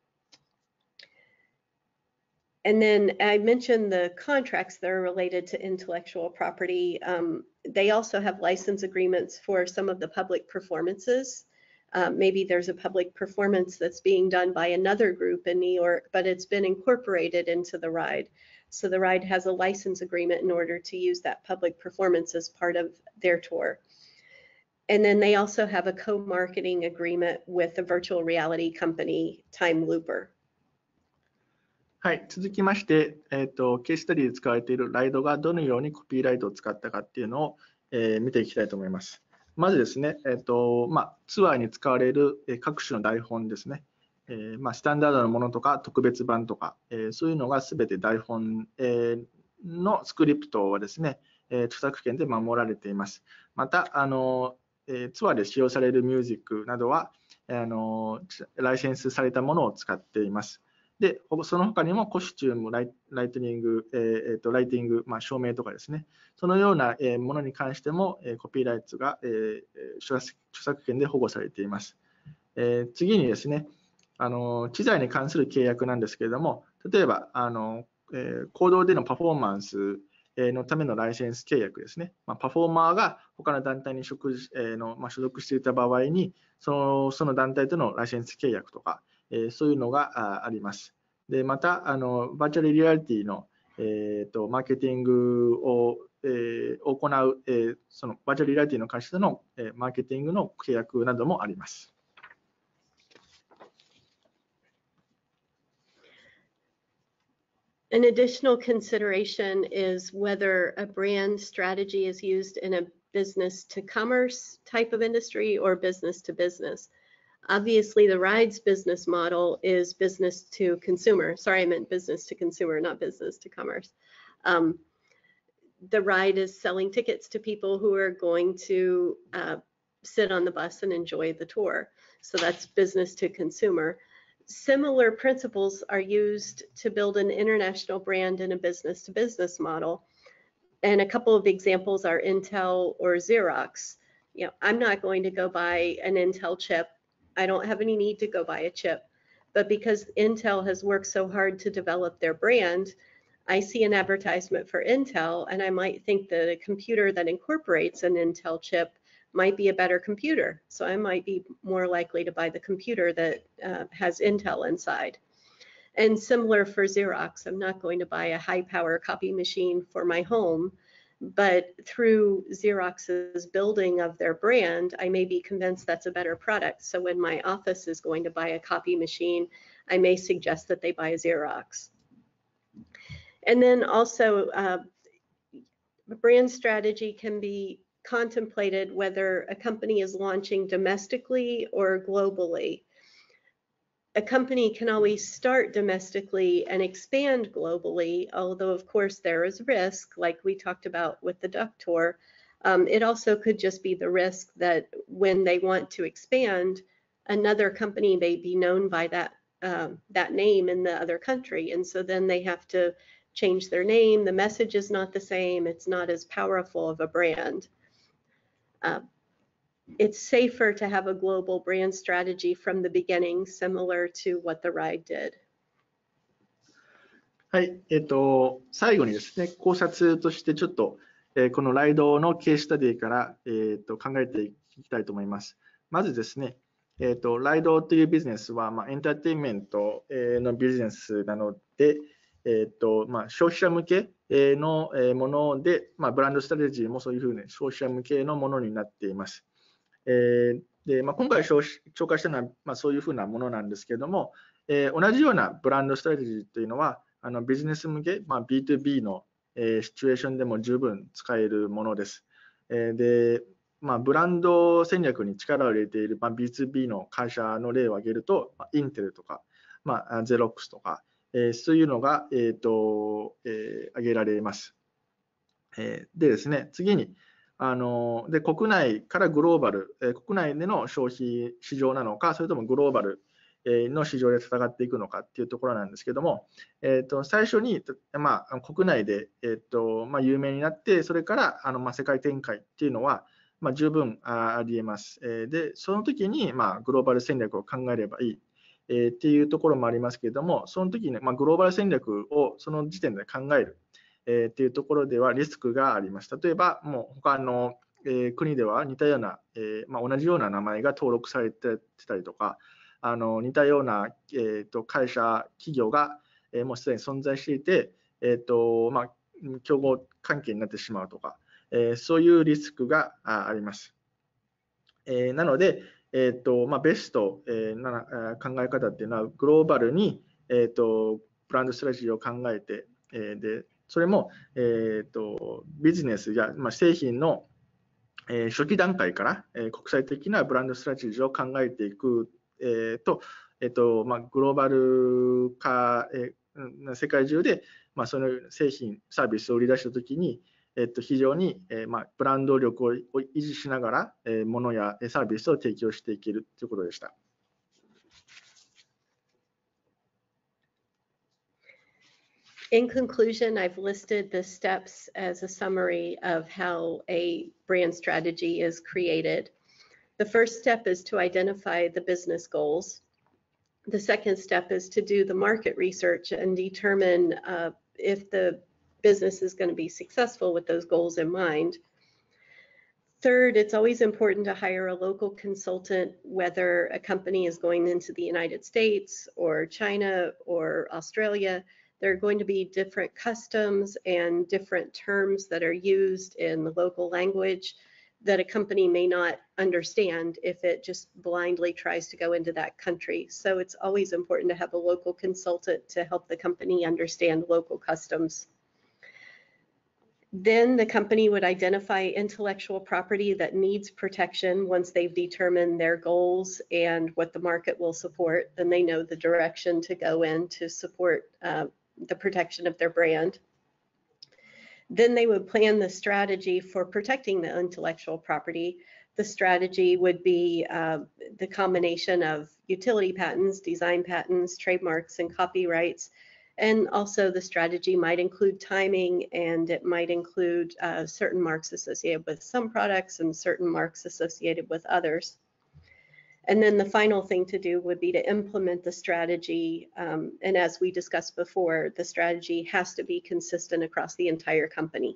And then I mentioned the contracts that are related to intellectual property. They also have license agreements for some of the public performances. Maybe there's a public performance that's being done by another group in New York, but it's been incorporated into the ride. So the ride has a license agreement in order to use that public performance as part of their tour. And then they also have a co-marketing agreement with the virtual reality company Time Looper. はい、続きまして、ケーススタディで使われているライドがどのようにコピーライトを使ったかっていうのを、見ていきたいと思います。まずですね、ツアーに使われる各種の台本ですね、スタンダードなものとか特別版とか、そういうのがすべて台本、のスクリプトはですね、著作権で守られています。また、ツアーで使用されるミュージックなどは、ライセンスされたものを使っています。で、その他にもコスチューム、ライティング、照明とかですね、そのようなものに関してもコピーライトが著作権で保護されています。次にですね、知財に関する契約なんですけれども、例えば行動でのパフォーマンスのためのライセンス契約ですね、パフォーマーが他の団体に所属していた場合に、その団体とのライセンス契約とか、そういうのがあります。で、また、バーチャルリアリティの、マーケティングを、行う、そのバーチャルリアリティの会社との、マーケティングの契約などもあります。 An additional consideration is whether a brand strategy is used in a business to commerce type of industry or business to business. Obviously, the ride's business model is business to consumer. Sorry, I meant business to consumer, not business to commerce. The ride is selling tickets to people who are going to sit on the bus and enjoy the tour. So that's business to consumer. Similar principles are used to build an international brand in a business to business model. And a couple of examples are Intel or Xerox. You know, I'm not going to go buy an Intel chip. I don't have any need to go buy a chip, But because Intel has worked so hard to develop their brand, I see an advertisement for Intel and I might think that a computer that incorporates an Intel chip might be a better computer. So I might be more likely to buy the computer that has Intel inside. And similar for Xerox, I'm not going to buy a high power copy machine for my home, but through Xerox's building of their brand, I may be convinced that's a better product. So when my office is going to buy a copy machine, I may suggest that they buy a Xerox. And then also, brand strategy can be contemplated whether a company is launching domestically or globally. A company can always start domestically and expand globally, although of course there is risk, like we talked about with the duck tour. It also could just be the risk that when they want to expand, another company may be known by that name in the other country, and so then they have to change their name. The message is not the same. It's not as powerful of a brand. It's safer to have a global brand strategy from the beginning, similar to what the ride did. はい、最後にですね、考察としてちょっと、このライドのケーススタディから、考えていきたいと思います。まずですね、ライドというビジネスは、エンターテインメントのビジネスなので、消費者向けのもので、ブランドストラテジーもそういうふうに消費者向けのものになっています。で今回紹介したのは、そういうふうなものなんですけれども、同じようなブランドストラテジーというのはビジネス向け、B2B のシチュエーションでも十分使えるものです。でブランド戦略に力を入れている、B2B の会社の例を挙げると、インテルとか、ゼロックスとか、そういうのが、挙げられます。でですね、次にで国内からグローバル、国内での消費市場なのか、それともグローバルの市場で戦っていくのかっていうところなんですけども、最初に、国内で、有名になって、それから世界展開っていうのは、十分ありえます。で、その時に、グローバル戦略を考えればいい。っていうところもありますけれども、その時に、グローバル戦略をその時点で考える。っていうところではリスクがあります。例えば、もう他の、国では似たような、同じような名前が登録されてたりとか、似たような、会社、企業が、もうすでに存在していて、競合関係になってしまうとか、そういうリスクがあります。なので、ベストな考え方っていうのは、グローバルに、ブランドストラテジーを考えて、でそれも、ビジネスや、製品の、初期段階から、国際的なブランドストラテジーを考えていく、と、グローバル化、世界中で、その製品、サービスを売り出したときに、非常に、ブランド力を維持しながら、物やサービスを提供していけるということでした。 In conclusion, I've listed the steps as a summary of how a brand strategy is created. The first step is to identify the business goals. The second step is to do the market research and determine if the business is going to be successful with those goals in mind. Third, it's always important to hire a local consultant, whether a company is going into the United States or China or Australia. There are going to be different customs and different terms that are used in the local language that a company may not understand if it just blindly tries to go into that country. So it's always important to have a local consultant to help the company understand local customs. Then the company would identify intellectual property that needs protection once they've determined their goals and what the market will support. Then they know the direction to go in to support the protection of their brand. Then they would plan the strategy for protecting the intellectual property. The strategy would be the combination of utility patents, design patents, trademarks, and copyrights. And also the strategy might include timing, and it might include certain marks associated with some products and certain marks associated with others. And then the final thing to do would be to implement the strategy. And as we discussed before, the strategy has to be consistent across the entire company.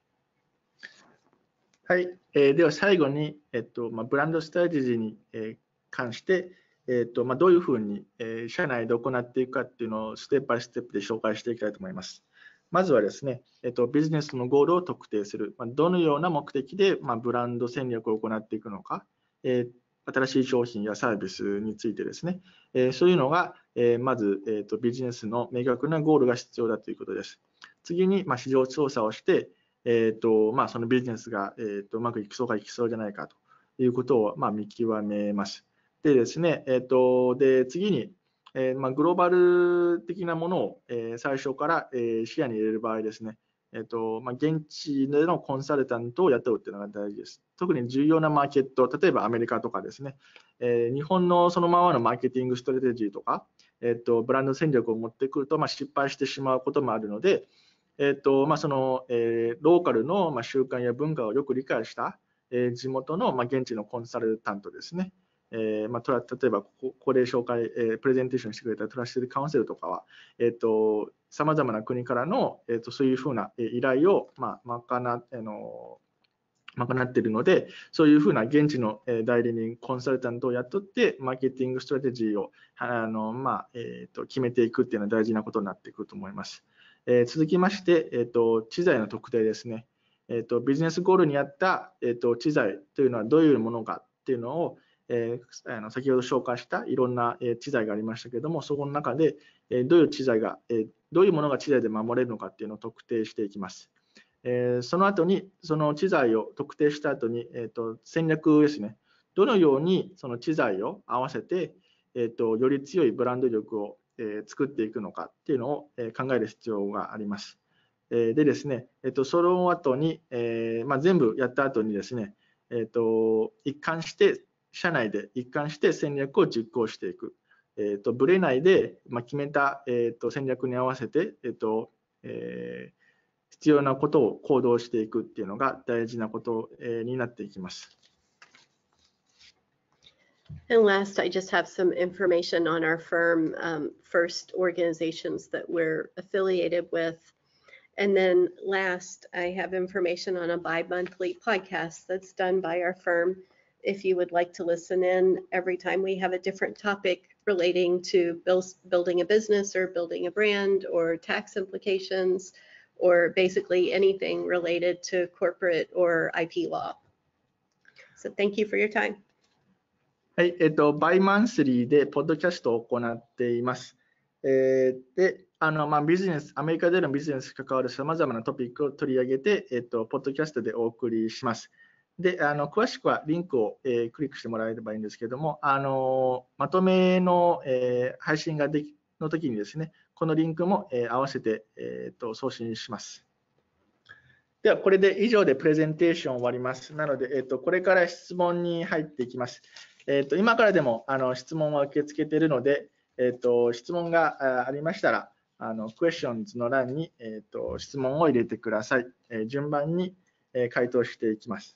はい、では最後に、ブランドストラテジーに、関して、どういうふうに、社内で行っていくかっていうのをステップバイステップで紹介していきたいと思います。まずはですね、ビジネスのゴールを特定する、どのような目的で、ブランド戦略を行っていくのか、新しい商品やサービスについてですね、そういうのが、まず、ビジネスの明確なゴールが必要だということです。次に、市場調査をして、そのビジネスが、うまくいきそうかいきそうじゃないかということを、見極めます。でですね、で次に、グローバル的なものを、最初から、視野に入れる場合ですね、現地でのコンサルタントを雇うというのが大事です。特に重要なマーケット、例えばアメリカとかですね、日本のそのままのマーケティングストラテジーとか、ブランド戦略を持ってくると、失敗してしまうこともあるので、その、ローカルの、習慣や文化をよく理解した、地元の、現地のコンサルタントですね、例えばここで紹介、プレゼンテーションしてくれたトラスティッドカウンセルとかは、さまざまな国からの、そういうふうな依頼を、賄っているので、そういうふうな現地の代理人、コンサルタントを雇って、マーケティングストラテジーを決めていくっていうのは大事なことになってくると思います。続きまして、知財の特定ですね。ビジネスゴールに合った、知財というのはどういうものかっていうのを、先ほど紹介したいろんな知財がありましたけれども、そこの中でどういう知財が、どういうものが知財で守れるのかっていうのを特定していきます。その後に、その知財を特定した後に、戦略ですね。どのようにその知財を合わせて、より強いブランド力を作っていくのかっていうのを考える必要があります。でですね、その後に、全部やった後にですね、一貫して社内で一貫して戦略を実行していく。ブレないで、決めた、戦略に合わせて、必要なことを行動していくっていうのが大事なこと、になっていきます。 And last, I just have some information on our firm, first organizations that we're affiliated with. And then last, I have information on a bi-monthly podcast that's done by our firm. If you would like to listen in every time we have a different topic relating to building a business or building a brand or tax implications or basically anything related to corporate or IP law. So thank you for your time. はい、バイマンスリーでポッドキャストを行っています。で、ビジネス、アメリカでのビジネスに関わるさまざまなトピックを取り上げて、ポッドキャストでお送りします。で、詳しくはリンクを、クリックしてもらえればいいんですけども、まとめの、配信がの時にですね、このリンクも、合わせて、送信します。では、これで以上でプレゼンテーション終わります。なので、これから質問に入っていきます。今からでも質問は受け付けているので、質問がありましたら、Questions の欄に、質問を入れてください。順番に回答していきます。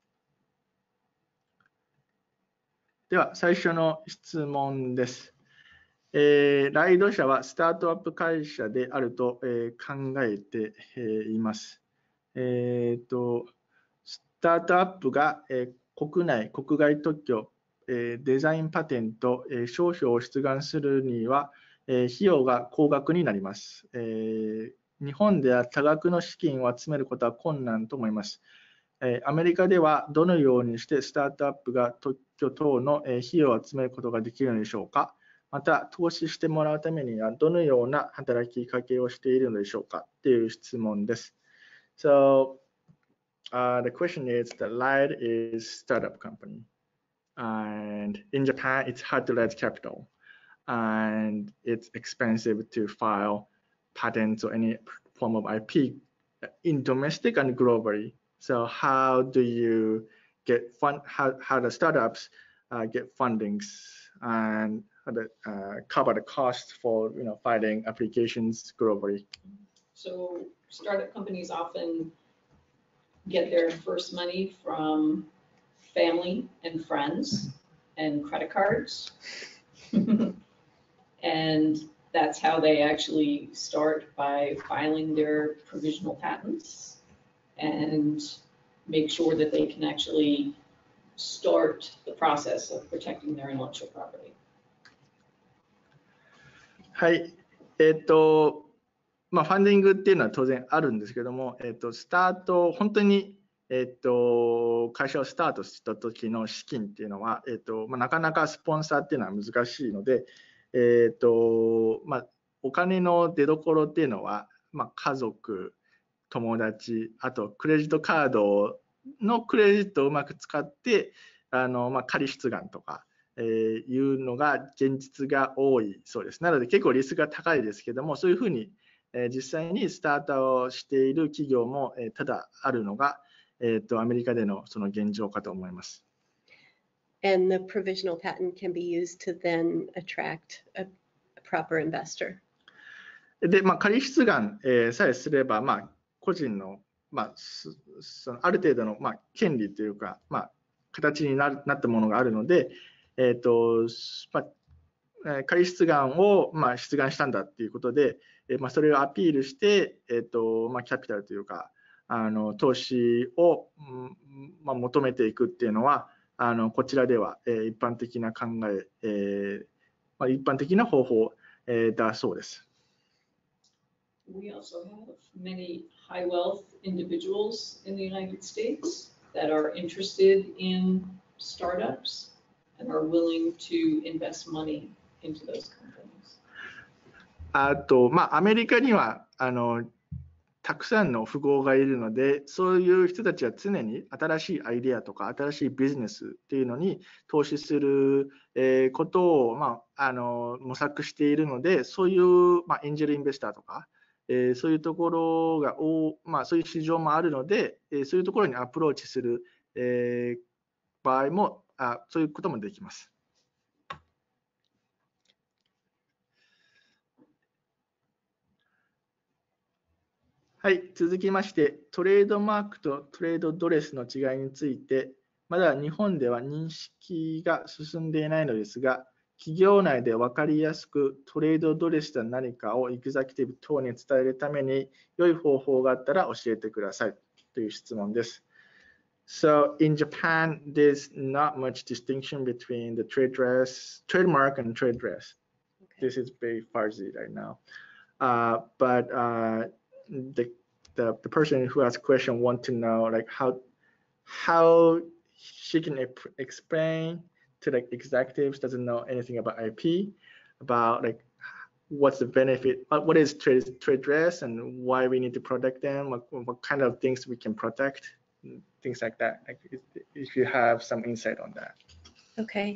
では、最初の質問です。ライド社はスタートアップ会社であると、考えています。スタートアップが、国内、国外特許、デザインパテント、商標を出願するには、費用が高額になります。日本では多額の資金を集めることは困難と思います。アメリカではどのようにしてスタートアップが特許等の費用を集めることができるのでしょうか。また、投資してもらうためにはどのような働きかけをしているのでしょうかという質問です。So, the question is that Light is a startup company. And in Japan, it's hard to raise capital. And it's expensive to file patents or any form of IP in domestic and globally. So how do you get how the startups get fundings and how to cover the cost for filing applications globally? So startup companies often get their first money from family and friends. and credit cards. And that's how they actually start, by filing their provisional patents and make sure that they can actually start the process of protecting their intellectual property. はい。ファンディングっていうのは当然あるんですけども、スタート、本当に、会社をスタートした時の資金っていうのは、なかなかスポンサーっていうのは難しいので、お金の出所っていうのは、家族、友達、あとクレジットカードのクレジットをうまく使って、仮出願とか、いうのが現実が多いそうです。なので結構リスクが高いですけども、そういうふうに実際にスタートをしている企業もただあるのが、アメリカでのその現状かと思います。 And the provisional patent can be used to then attract a proper investor. で、仮出願さえすれば、個人の、そのある程度の、権利というか、形になったものがあるので、仮出願を、出願したんだっていうことで、それをアピールして、キャピタルというか、投資を、求めていくっていうのは、こちらでは、一般的な考え、一般的な方法、だそうです。 We also have many high wealth individuals in the United States that are interested in startups and are willing to invest money into those companies. あと、アメリカにはたくさんの富豪がいるので、そういう人たちは常に新しいアイデアとか新しいビジネスっていうのに投資することを模索しているので、そういうエンジェルインベスターとか、そういうところがそういう市場もあるので、そういうところにアプローチする場合もそういうこともできます。はい、続きまして、トレードマークとトレードドレスの違いについて、まだ日本では認識が進んでいないのですが、企業内で分かりやすくトレードドレスとは何かをエグゼクティブ等に伝えるために良い方法があったら教えてくださいという質問です。So in Japan, there's not much distinction between the trademark and trade dress. Okay. This is very fuzzy right now. But the person who asked question want to know like how she can explain to like executives doesn't know anything about IP, about like what's the benefit, what is trade dress and why we need to protect them, what kind of things we can protect, things like that. Like if you have some insight on that. Okay.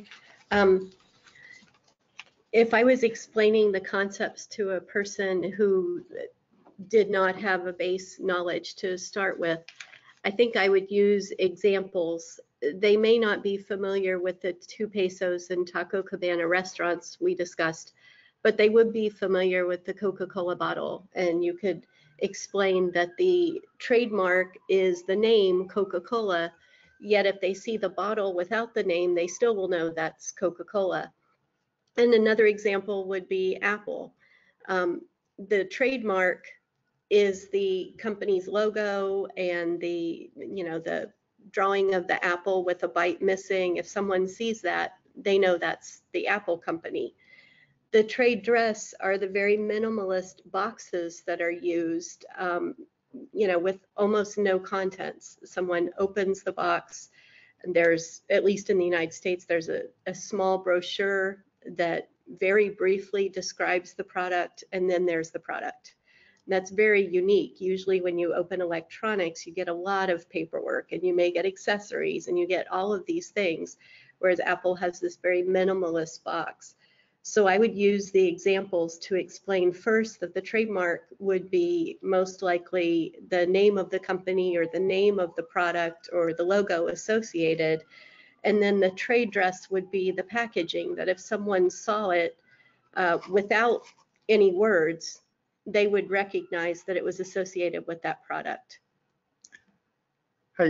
If I was explaining the concepts to a person who did not have a base knowledge to start with, I think I would use examples. They may not be familiar with the 2 pesos and Taco Cabana restaurants we discussed, but they would be familiar with the Coca-Cola bottle. And you could explain that the trademark is the name Coca-Cola, yet if they see the bottle without the name, they still will know that's Coca-Cola. And another example would be Apple. The trademark is the company's logo and the drawing of the apple with a bite missing. If someone sees that, they know that's the Apple company. The trade dress are the very minimalist boxes that are used, with almost no contents. Someone opens the box, and there's, at least in the United States, there's a small brochure that very briefly describes the product, and then there's the product. That's very unique. Usually when you open electronics, you get a lot of paperwork and you may get accessories and you get all of these things, whereas Apple has this very minimalist box. So I would use the examples to explain first that the trademark would be most likely the name of the company or the name of the product or the logo associated. And then the trade dress would be the packaging, that if someone saw it without any words, they would recognize that it was associated with that product. はい、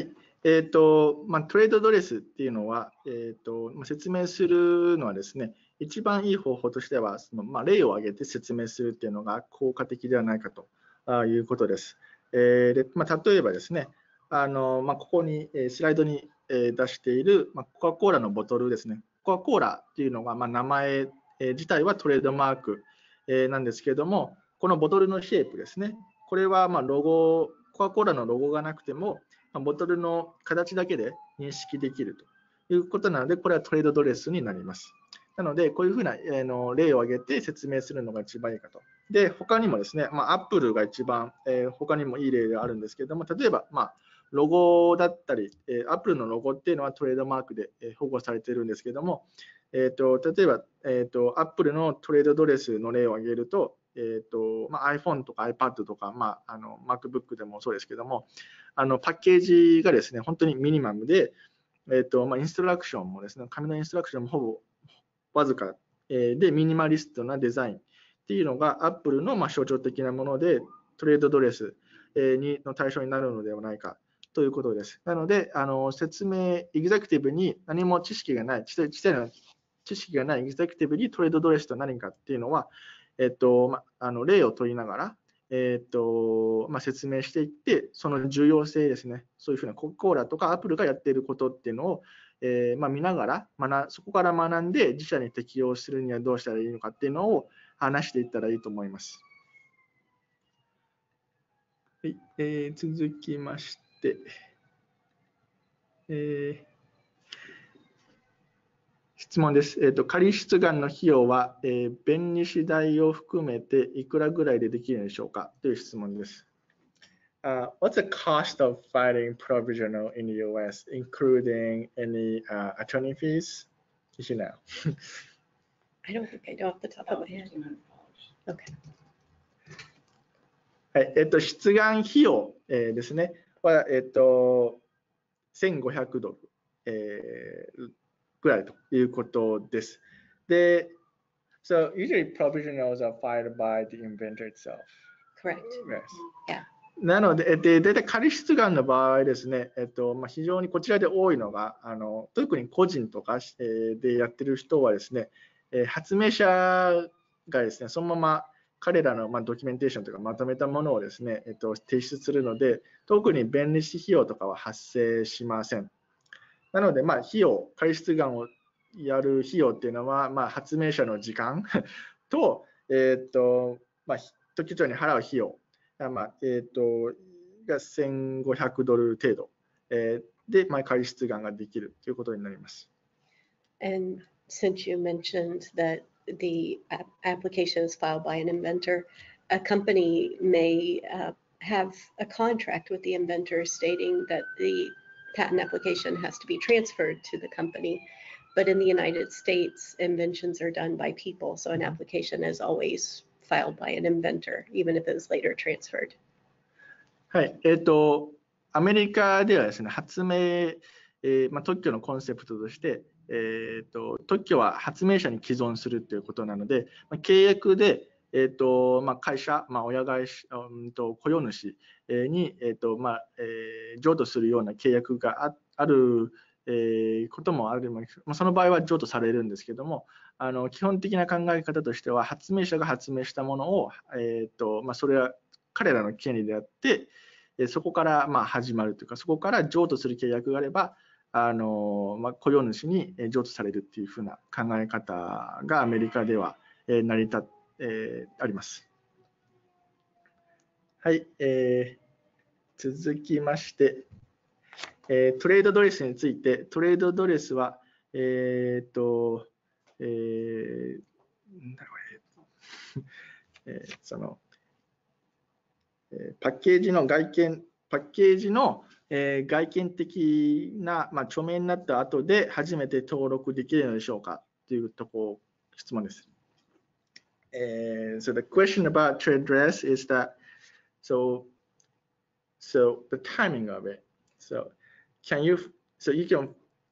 トレードドレスっていうのは、説明するのはですね、一番いい方法としては、例を挙げて説明するっていうのが効果的ではないかということです。で例えばですね、ここにスライドに出しているコカ・コーラのボトルですね。コカ・コーラっていうのは、名前自体はトレードマークなんですけれども、このボトルのシェイプですね。これはロゴ、コカ・コーラのロゴがなくても、ボトルの形だけで認識できるということなので、これはトレードドレスになります。なので、こういうふうな例を挙げて説明するのが一番いいかと。で、他にもですね、Apple が一番、他にもいい例があるんですけれども、例えば、ロゴだったり、Apple のロゴっていうのはトレードマークで保護されているんですけれども、例えば、Apple のトレードドレスの例を挙げると、iPhone とか iPad とか、MacBook でもそうですけども、パッケージがですね、本当にミニマムで、インストラクションもですね、紙のインストラクションもほぼわずかでミニマリストなデザインっていうのが Apple の象徴的なもので、トレードドレスの対象になるのではないかということです。なので、説明、エグゼクティブに何も知識がない、知識がないエグゼクティブにトレードドレスと何かっていうのは、例を取りながら、説明していって、その重要性ですね、そういうふうなコカ・コーラとかアップルがやっていることっていうのを、見ながらそこから学んで自社に適用するにはどうしたらいいのかっていうのを話していったらいいと思います。はい、続きまして、質問です。仮出願の費用は、弁理士代を含めていくらぐらいでできるのでしょうかという質問です。What's the cost of filing provisional in the US, including any attorney fees? Did you know? I don't think I know off the top of my head. Okay. はい、出願費用、ですね、は、$1,500、ぐらいということです。で、So usually provisionals are filed by the inventor itself. Correct. Yes. Yeah. なので、大体仮出願の場合ですね、非常にこちらで多いのが、特に個人とか、でやってる人はですね、発明者がですね、そのまま彼らのドキュメンテーションというかまとめたものをですね、提出するので、特に弁理士費用とかは発生しません。なので、費用、仮出願をやる費用っていうのは、発明者の時間と、特許庁に払う費用が$1,500程度、で、仮出願ができるということになります。 And since you mentioned that the application is filed by an inventor, a company may have a contract with the inventor stating that the patent application has to be transferred to the company. But in the United States, inventions are done by people, so an application is always filed by an inventor, even if it is later transferred. はい、アメリカではですね、発明、特許のコンセプトとして、特許は発明者に寄贈するということなので、契約で、会社、親会社、雇用主に、譲渡するような契約があることもある、その場合は譲渡されるんですけども、基本的な考え方としては、発明者が発明したものを、それは彼らの権利であって、そこから始まるというか、そこから譲渡する契約があれば、雇用主に譲渡されるっていうふうな考え方がアメリカでは成り立ってあります。はい、続きまして、トレードドレスについて、トレードドレスは、そのパッケージの外見的な、著名になった後で初めて登録できるのでしょうかというところ質問です。So the question about trade dress is that so the timing of it. So you can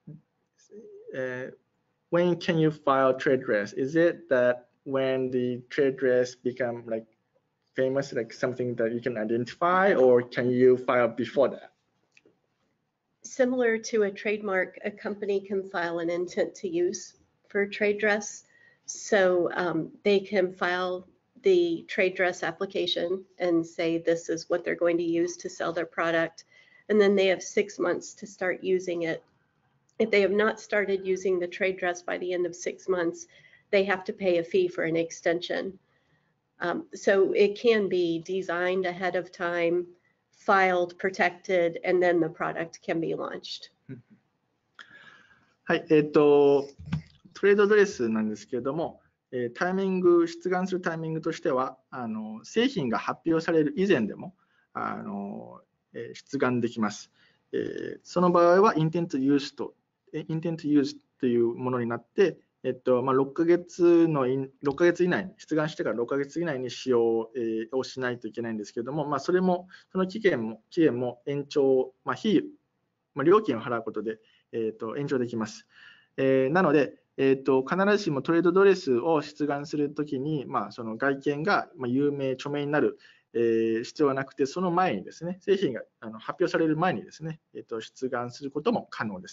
when can you file trade dress? Is it that when the trade dress become like famous, like something that you can identify, or can you file before that? Similar to a trademark, a company can file an intent to use for a trade dress. So they can file the trade dress application and say this is what they're going to use to sell their product. And then they have 6 months to start using it. If they have not started using the trade dress by the end of 6 months, they have to pay a fee for an extension. So it can be designed ahead of time, filed, protected, and then the product can be launched. はい、トレードドレスなんですけれども、タイミング、出願するタイミングとしては、製品が発表される以前でも出願できます。その場合はintent to use というものになって、6ヶ月以内に、出願してから6ヶ月以内に使用をしないといけないんですけれども、それも、その期限も延長、料金を払うことで、延長できます。なので、必ずしもトレードドレスを出願するときに、その外見が有名、著名になる必要はなくて、その前にですね、製品が発表される前にですね、出願することも可能です。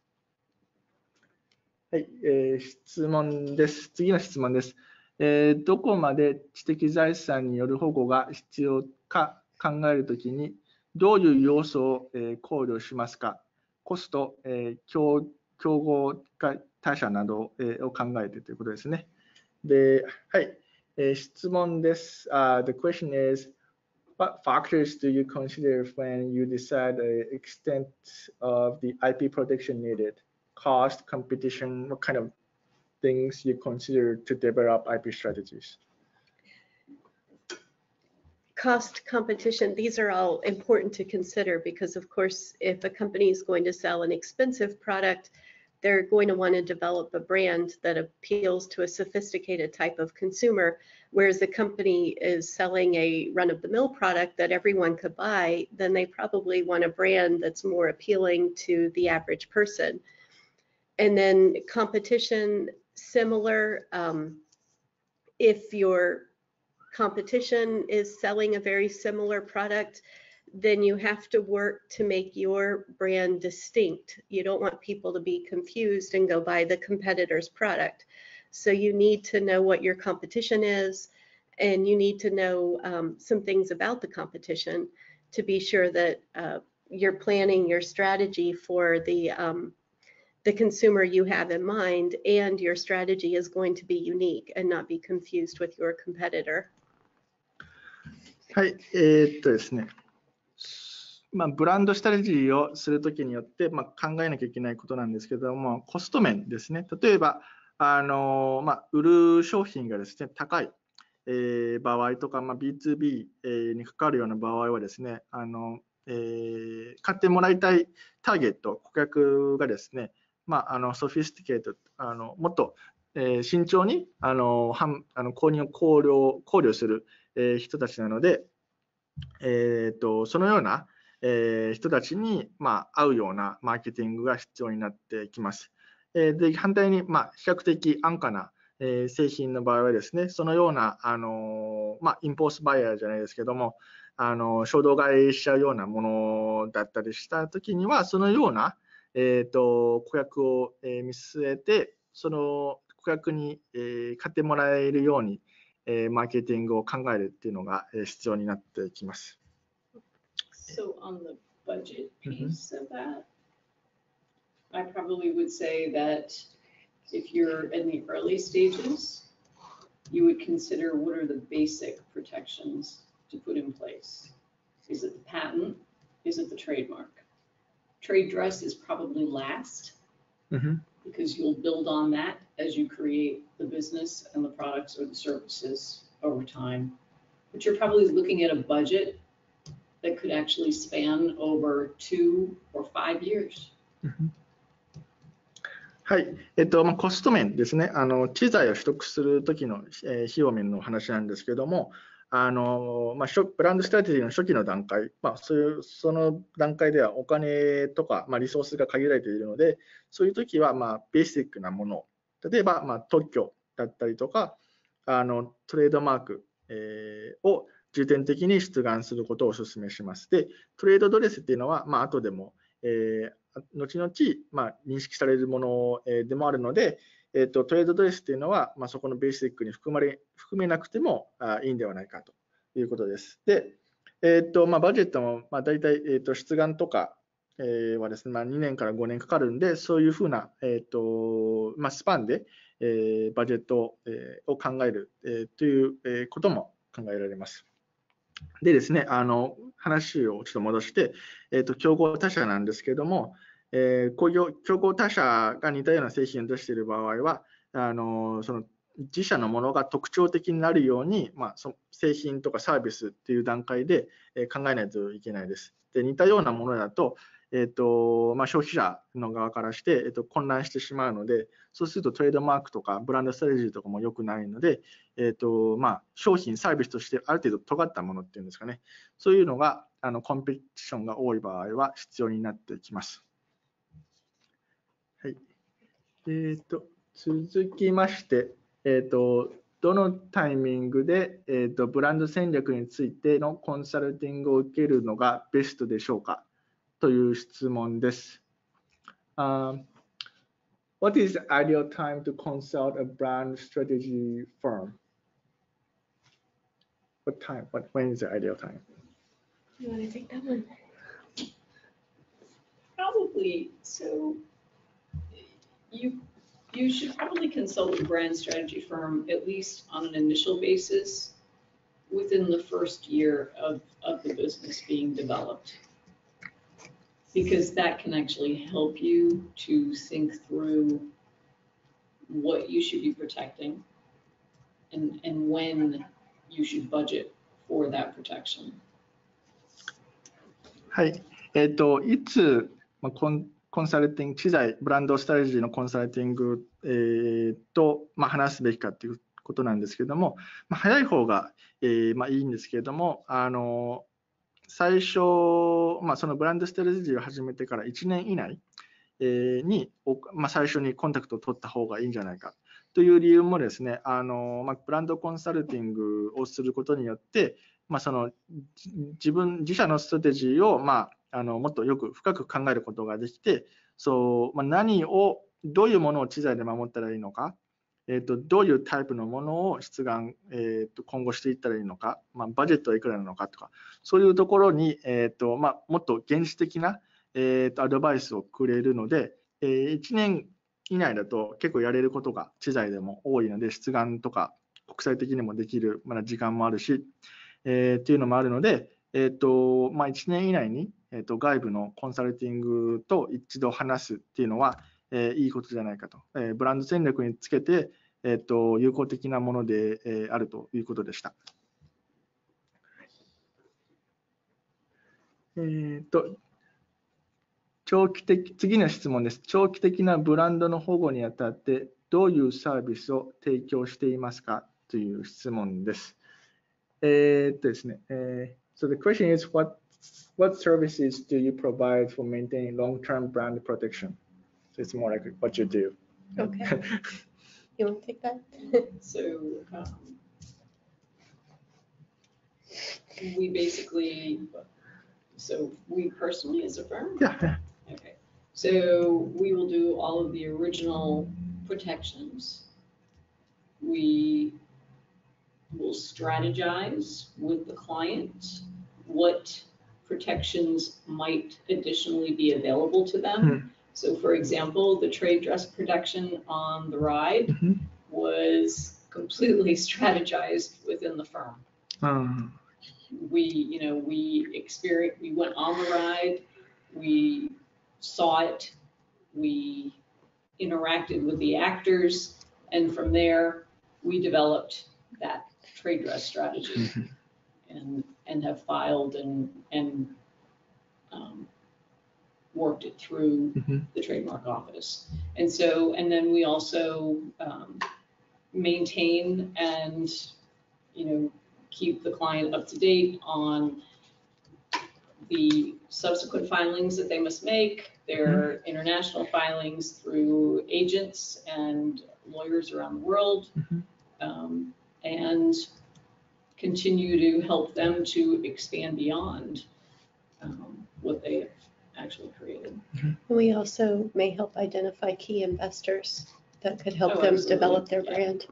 はい、質問です。次の質問です。どこまで知的財産による保護が必要か考えるときに、どういう要素を考慮しますか？コスト、競合他社などを考えてということですね。で、はい、質問です。The question is, what factors do you consider when you decide the extent of the IP protection needed? Cost, competition, what kind of things you consider to develop IP strategies? Cost, competition, these are all important to consider because, of course, if a company is going to sell an expensive product, they're going to want to develop a brand that appeals to a sophisticated type of consumer, whereas the company is selling a run-of-the-mill product that everyone could buy, then they probably want a brand that's more appealing to the average person. And then competition, similar. If your competition is selling a very similar product, then you have to work to make your brand distinct. You don't want people to be confused and go buy the competitor's product. So you need to know what your competition is, and you need to know some things about the competition to be sure that you're planning your strategy for the consumer you have in mind, and your strategy is going to be unique and not be confused with your competitor. はい、ですね。ブランドストラテジーをするときによって、考えなきゃいけないことなんですけども、コスト面ですね。例えば、売る商品がですね、高い、場合とか、B2B に関わるような場合はですね、買ってもらいたいターゲット、顧客がですね、ソフィスティケート、もっと、慎重に購入を考慮する、人たちなので、そのような人たちに合うようなマーケティングが必要になってきます。で、反対に比較的安価な製品の場合はですね、そのようなインポースバイヤーじゃないですけども、衝動買いしちゃうようなものだったりしたときには、そのような顧客を見据えて、その顧客に買ってもらえるようにマーケティングを考えるっていうのが必要になってきます。 So on the budget piece of that, I probably would say that if you're in the early stages, you would consider what are the basic protections to put in place. Is it the patent? Is it the trademark? Trade dress is probably last because you'll build on that as you create the business and the products or the services over time. But you're probably looking at a budget that could actually span over 2 or 5 years. はい、コスト面ですね。知財を取得するときの費用面の話なんですけれども、ブランドストラテジーの初期の段階、その段階ではお金とか、リソースが限られているので、そういうときはベーシックなもの、例えば特許だったりとか、トレードマーク、を重点的に出願することをお勧めします。で、トレードドレスっていうのは、後でも後々、認識されるものでもあるので、トレードドレスというのは、そこのベーシックに含めなくてもいいんではないかということです。で、バジェットも大体、出願とかはですね、2年から5年かかるんで、そういうふうな、スパンでバジェットを考えるということも考えられます。でですね、話をちょっと戻して、競合他社なんですけれども、競合他社が似たような製品を出している場合は、その自社のものが特徴的になるように、製品とかサービスっていう段階で考えないといけないです。で、似たようなものだと、消費者の側からして、混乱してしまうので、そうするとトレードマークとかブランドストラテジーとかも良くないので、商品、サービスとしてある程度尖ったものっていうんですかね、そういうのがコンペティションが多い場合は必要になってきます。はい。続きまして、どのタイミングで、ブランド戦略についてのコンサルティングを受けるのがベストでしょうかという質問です。What is the ideal time to consult a brand strategy firm? When is the ideal time? You want to take that one? Probably. So you should probably consult a brand strategy firm at least on an initial basis within the first year of the business being developed, because that can actually help you to think through what you should be protecting and when you should budget for that protection. はい。いつ、コンサルティング、知財、ブランドストラテジーのコンサルティング、と、話すべきかということなんですけれども、早い方が、いいんですけれども、最初、そのブランドストラテジーを始めてから1年以内に、最初にコンタクトを取った方がいいんじゃないかという理由もですね、ブランドコンサルティングをすることによって、その自社のストラテジーを、もっとよく深く考えることができて、どういうものを知財で守ったらいいのか、どういうタイプのものを出願、今後していったらいいのか、バジェットはいくらなのかとか、そういうところに、もっと現実的な、アドバイスをくれるので、1年以内だと結構やれることが知財でも多いので、出願とか国際的にもできる、時間もあるし、っていうのもあるので、1年以内に、外部のコンサルティングと一度話すっていうのは、いいことじゃないかと。ブランド戦略につけて、有効的なもので、あるということでした。次の質問です。長期的なブランドの保護にあたってどういうサービスを提供していますかという質問です。ですね。So the question is, what services do you provide for maintaining long-term brand protection? So it's more like what you do. Okay. You want to take that? So we basically, we personally as a firm? Yeah. Okay. So we will do all of the original protections. We will strategize with the client what protections might additionally be available to them. Mm-hmm. So for example, the trade dress protection on the ride Mm-hmm. was completely strategized within the firm. We went on the ride, we saw it, we interacted with the actors, and from there we developed that trade dress strategy and have filed and worked it through the trademark office. And then we also maintain and keep the client up to date on the subsequent filings that they must make, their international filings through agents and lawyers around the world, and continue to help them to expand beyond what they actually created. We also may help identify key investors that could help Oh, them absolutely. develop their Yeah. brand.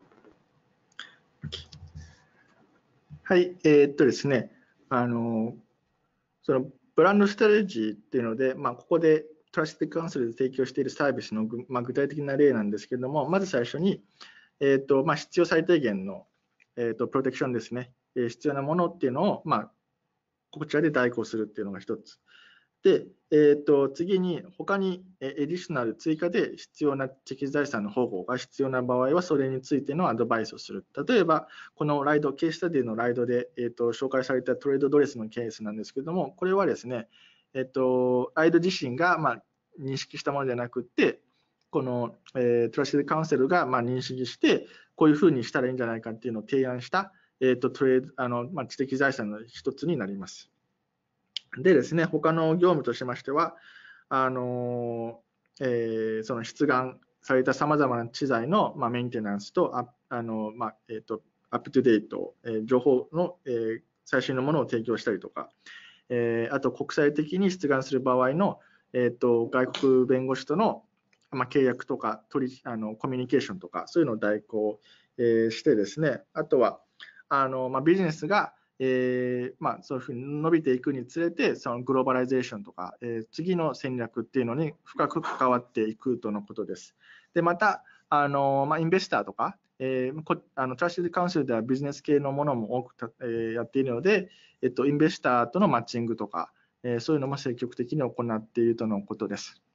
はい、ですね、そのブランドストラテジーっていうので、ここでトラスティックカウンセルで提供しているサービスの具体的な例なんですけれども、まず最初に、必要最低限の、プロテクションですね、必要なものっていうのを、こちらで代行するっていうのが一つ。で、次に他にエディショナル追加で必要な知的財産の保護が必要な場合はそれについてのアドバイスをする。例えばこのライド、ケーススタディのライドで、紹介されたトレードドレスのケースなんですけれども、これはですね、ライド自身が認識したものじゃなくて、この、トラスティックカウンセルが認識してこういうふうにしたらいいんじゃないかっていうのを提案した、知的財産の一つになります。でですね、他の業務としましては、その出願されたさまざまな知財のメンテナンスとアップトゥデート、情報の最新のものを提供したりとか、あと国際的に出願する場合の外国弁護士との契約とかコミュニケーションとか、そういうのを代行してですね、あとはビジネスがそういうふうに伸びていくにつれて、そのグローバライゼーションとか、次の戦略っていうのに深く関わっていくとのことです。で、また、インベスターとか、トラスティックカウンセルではビジネス系のものも多くやっているので、インベスターとのマッチングとか、そういうのも積極的に行っているとのことです。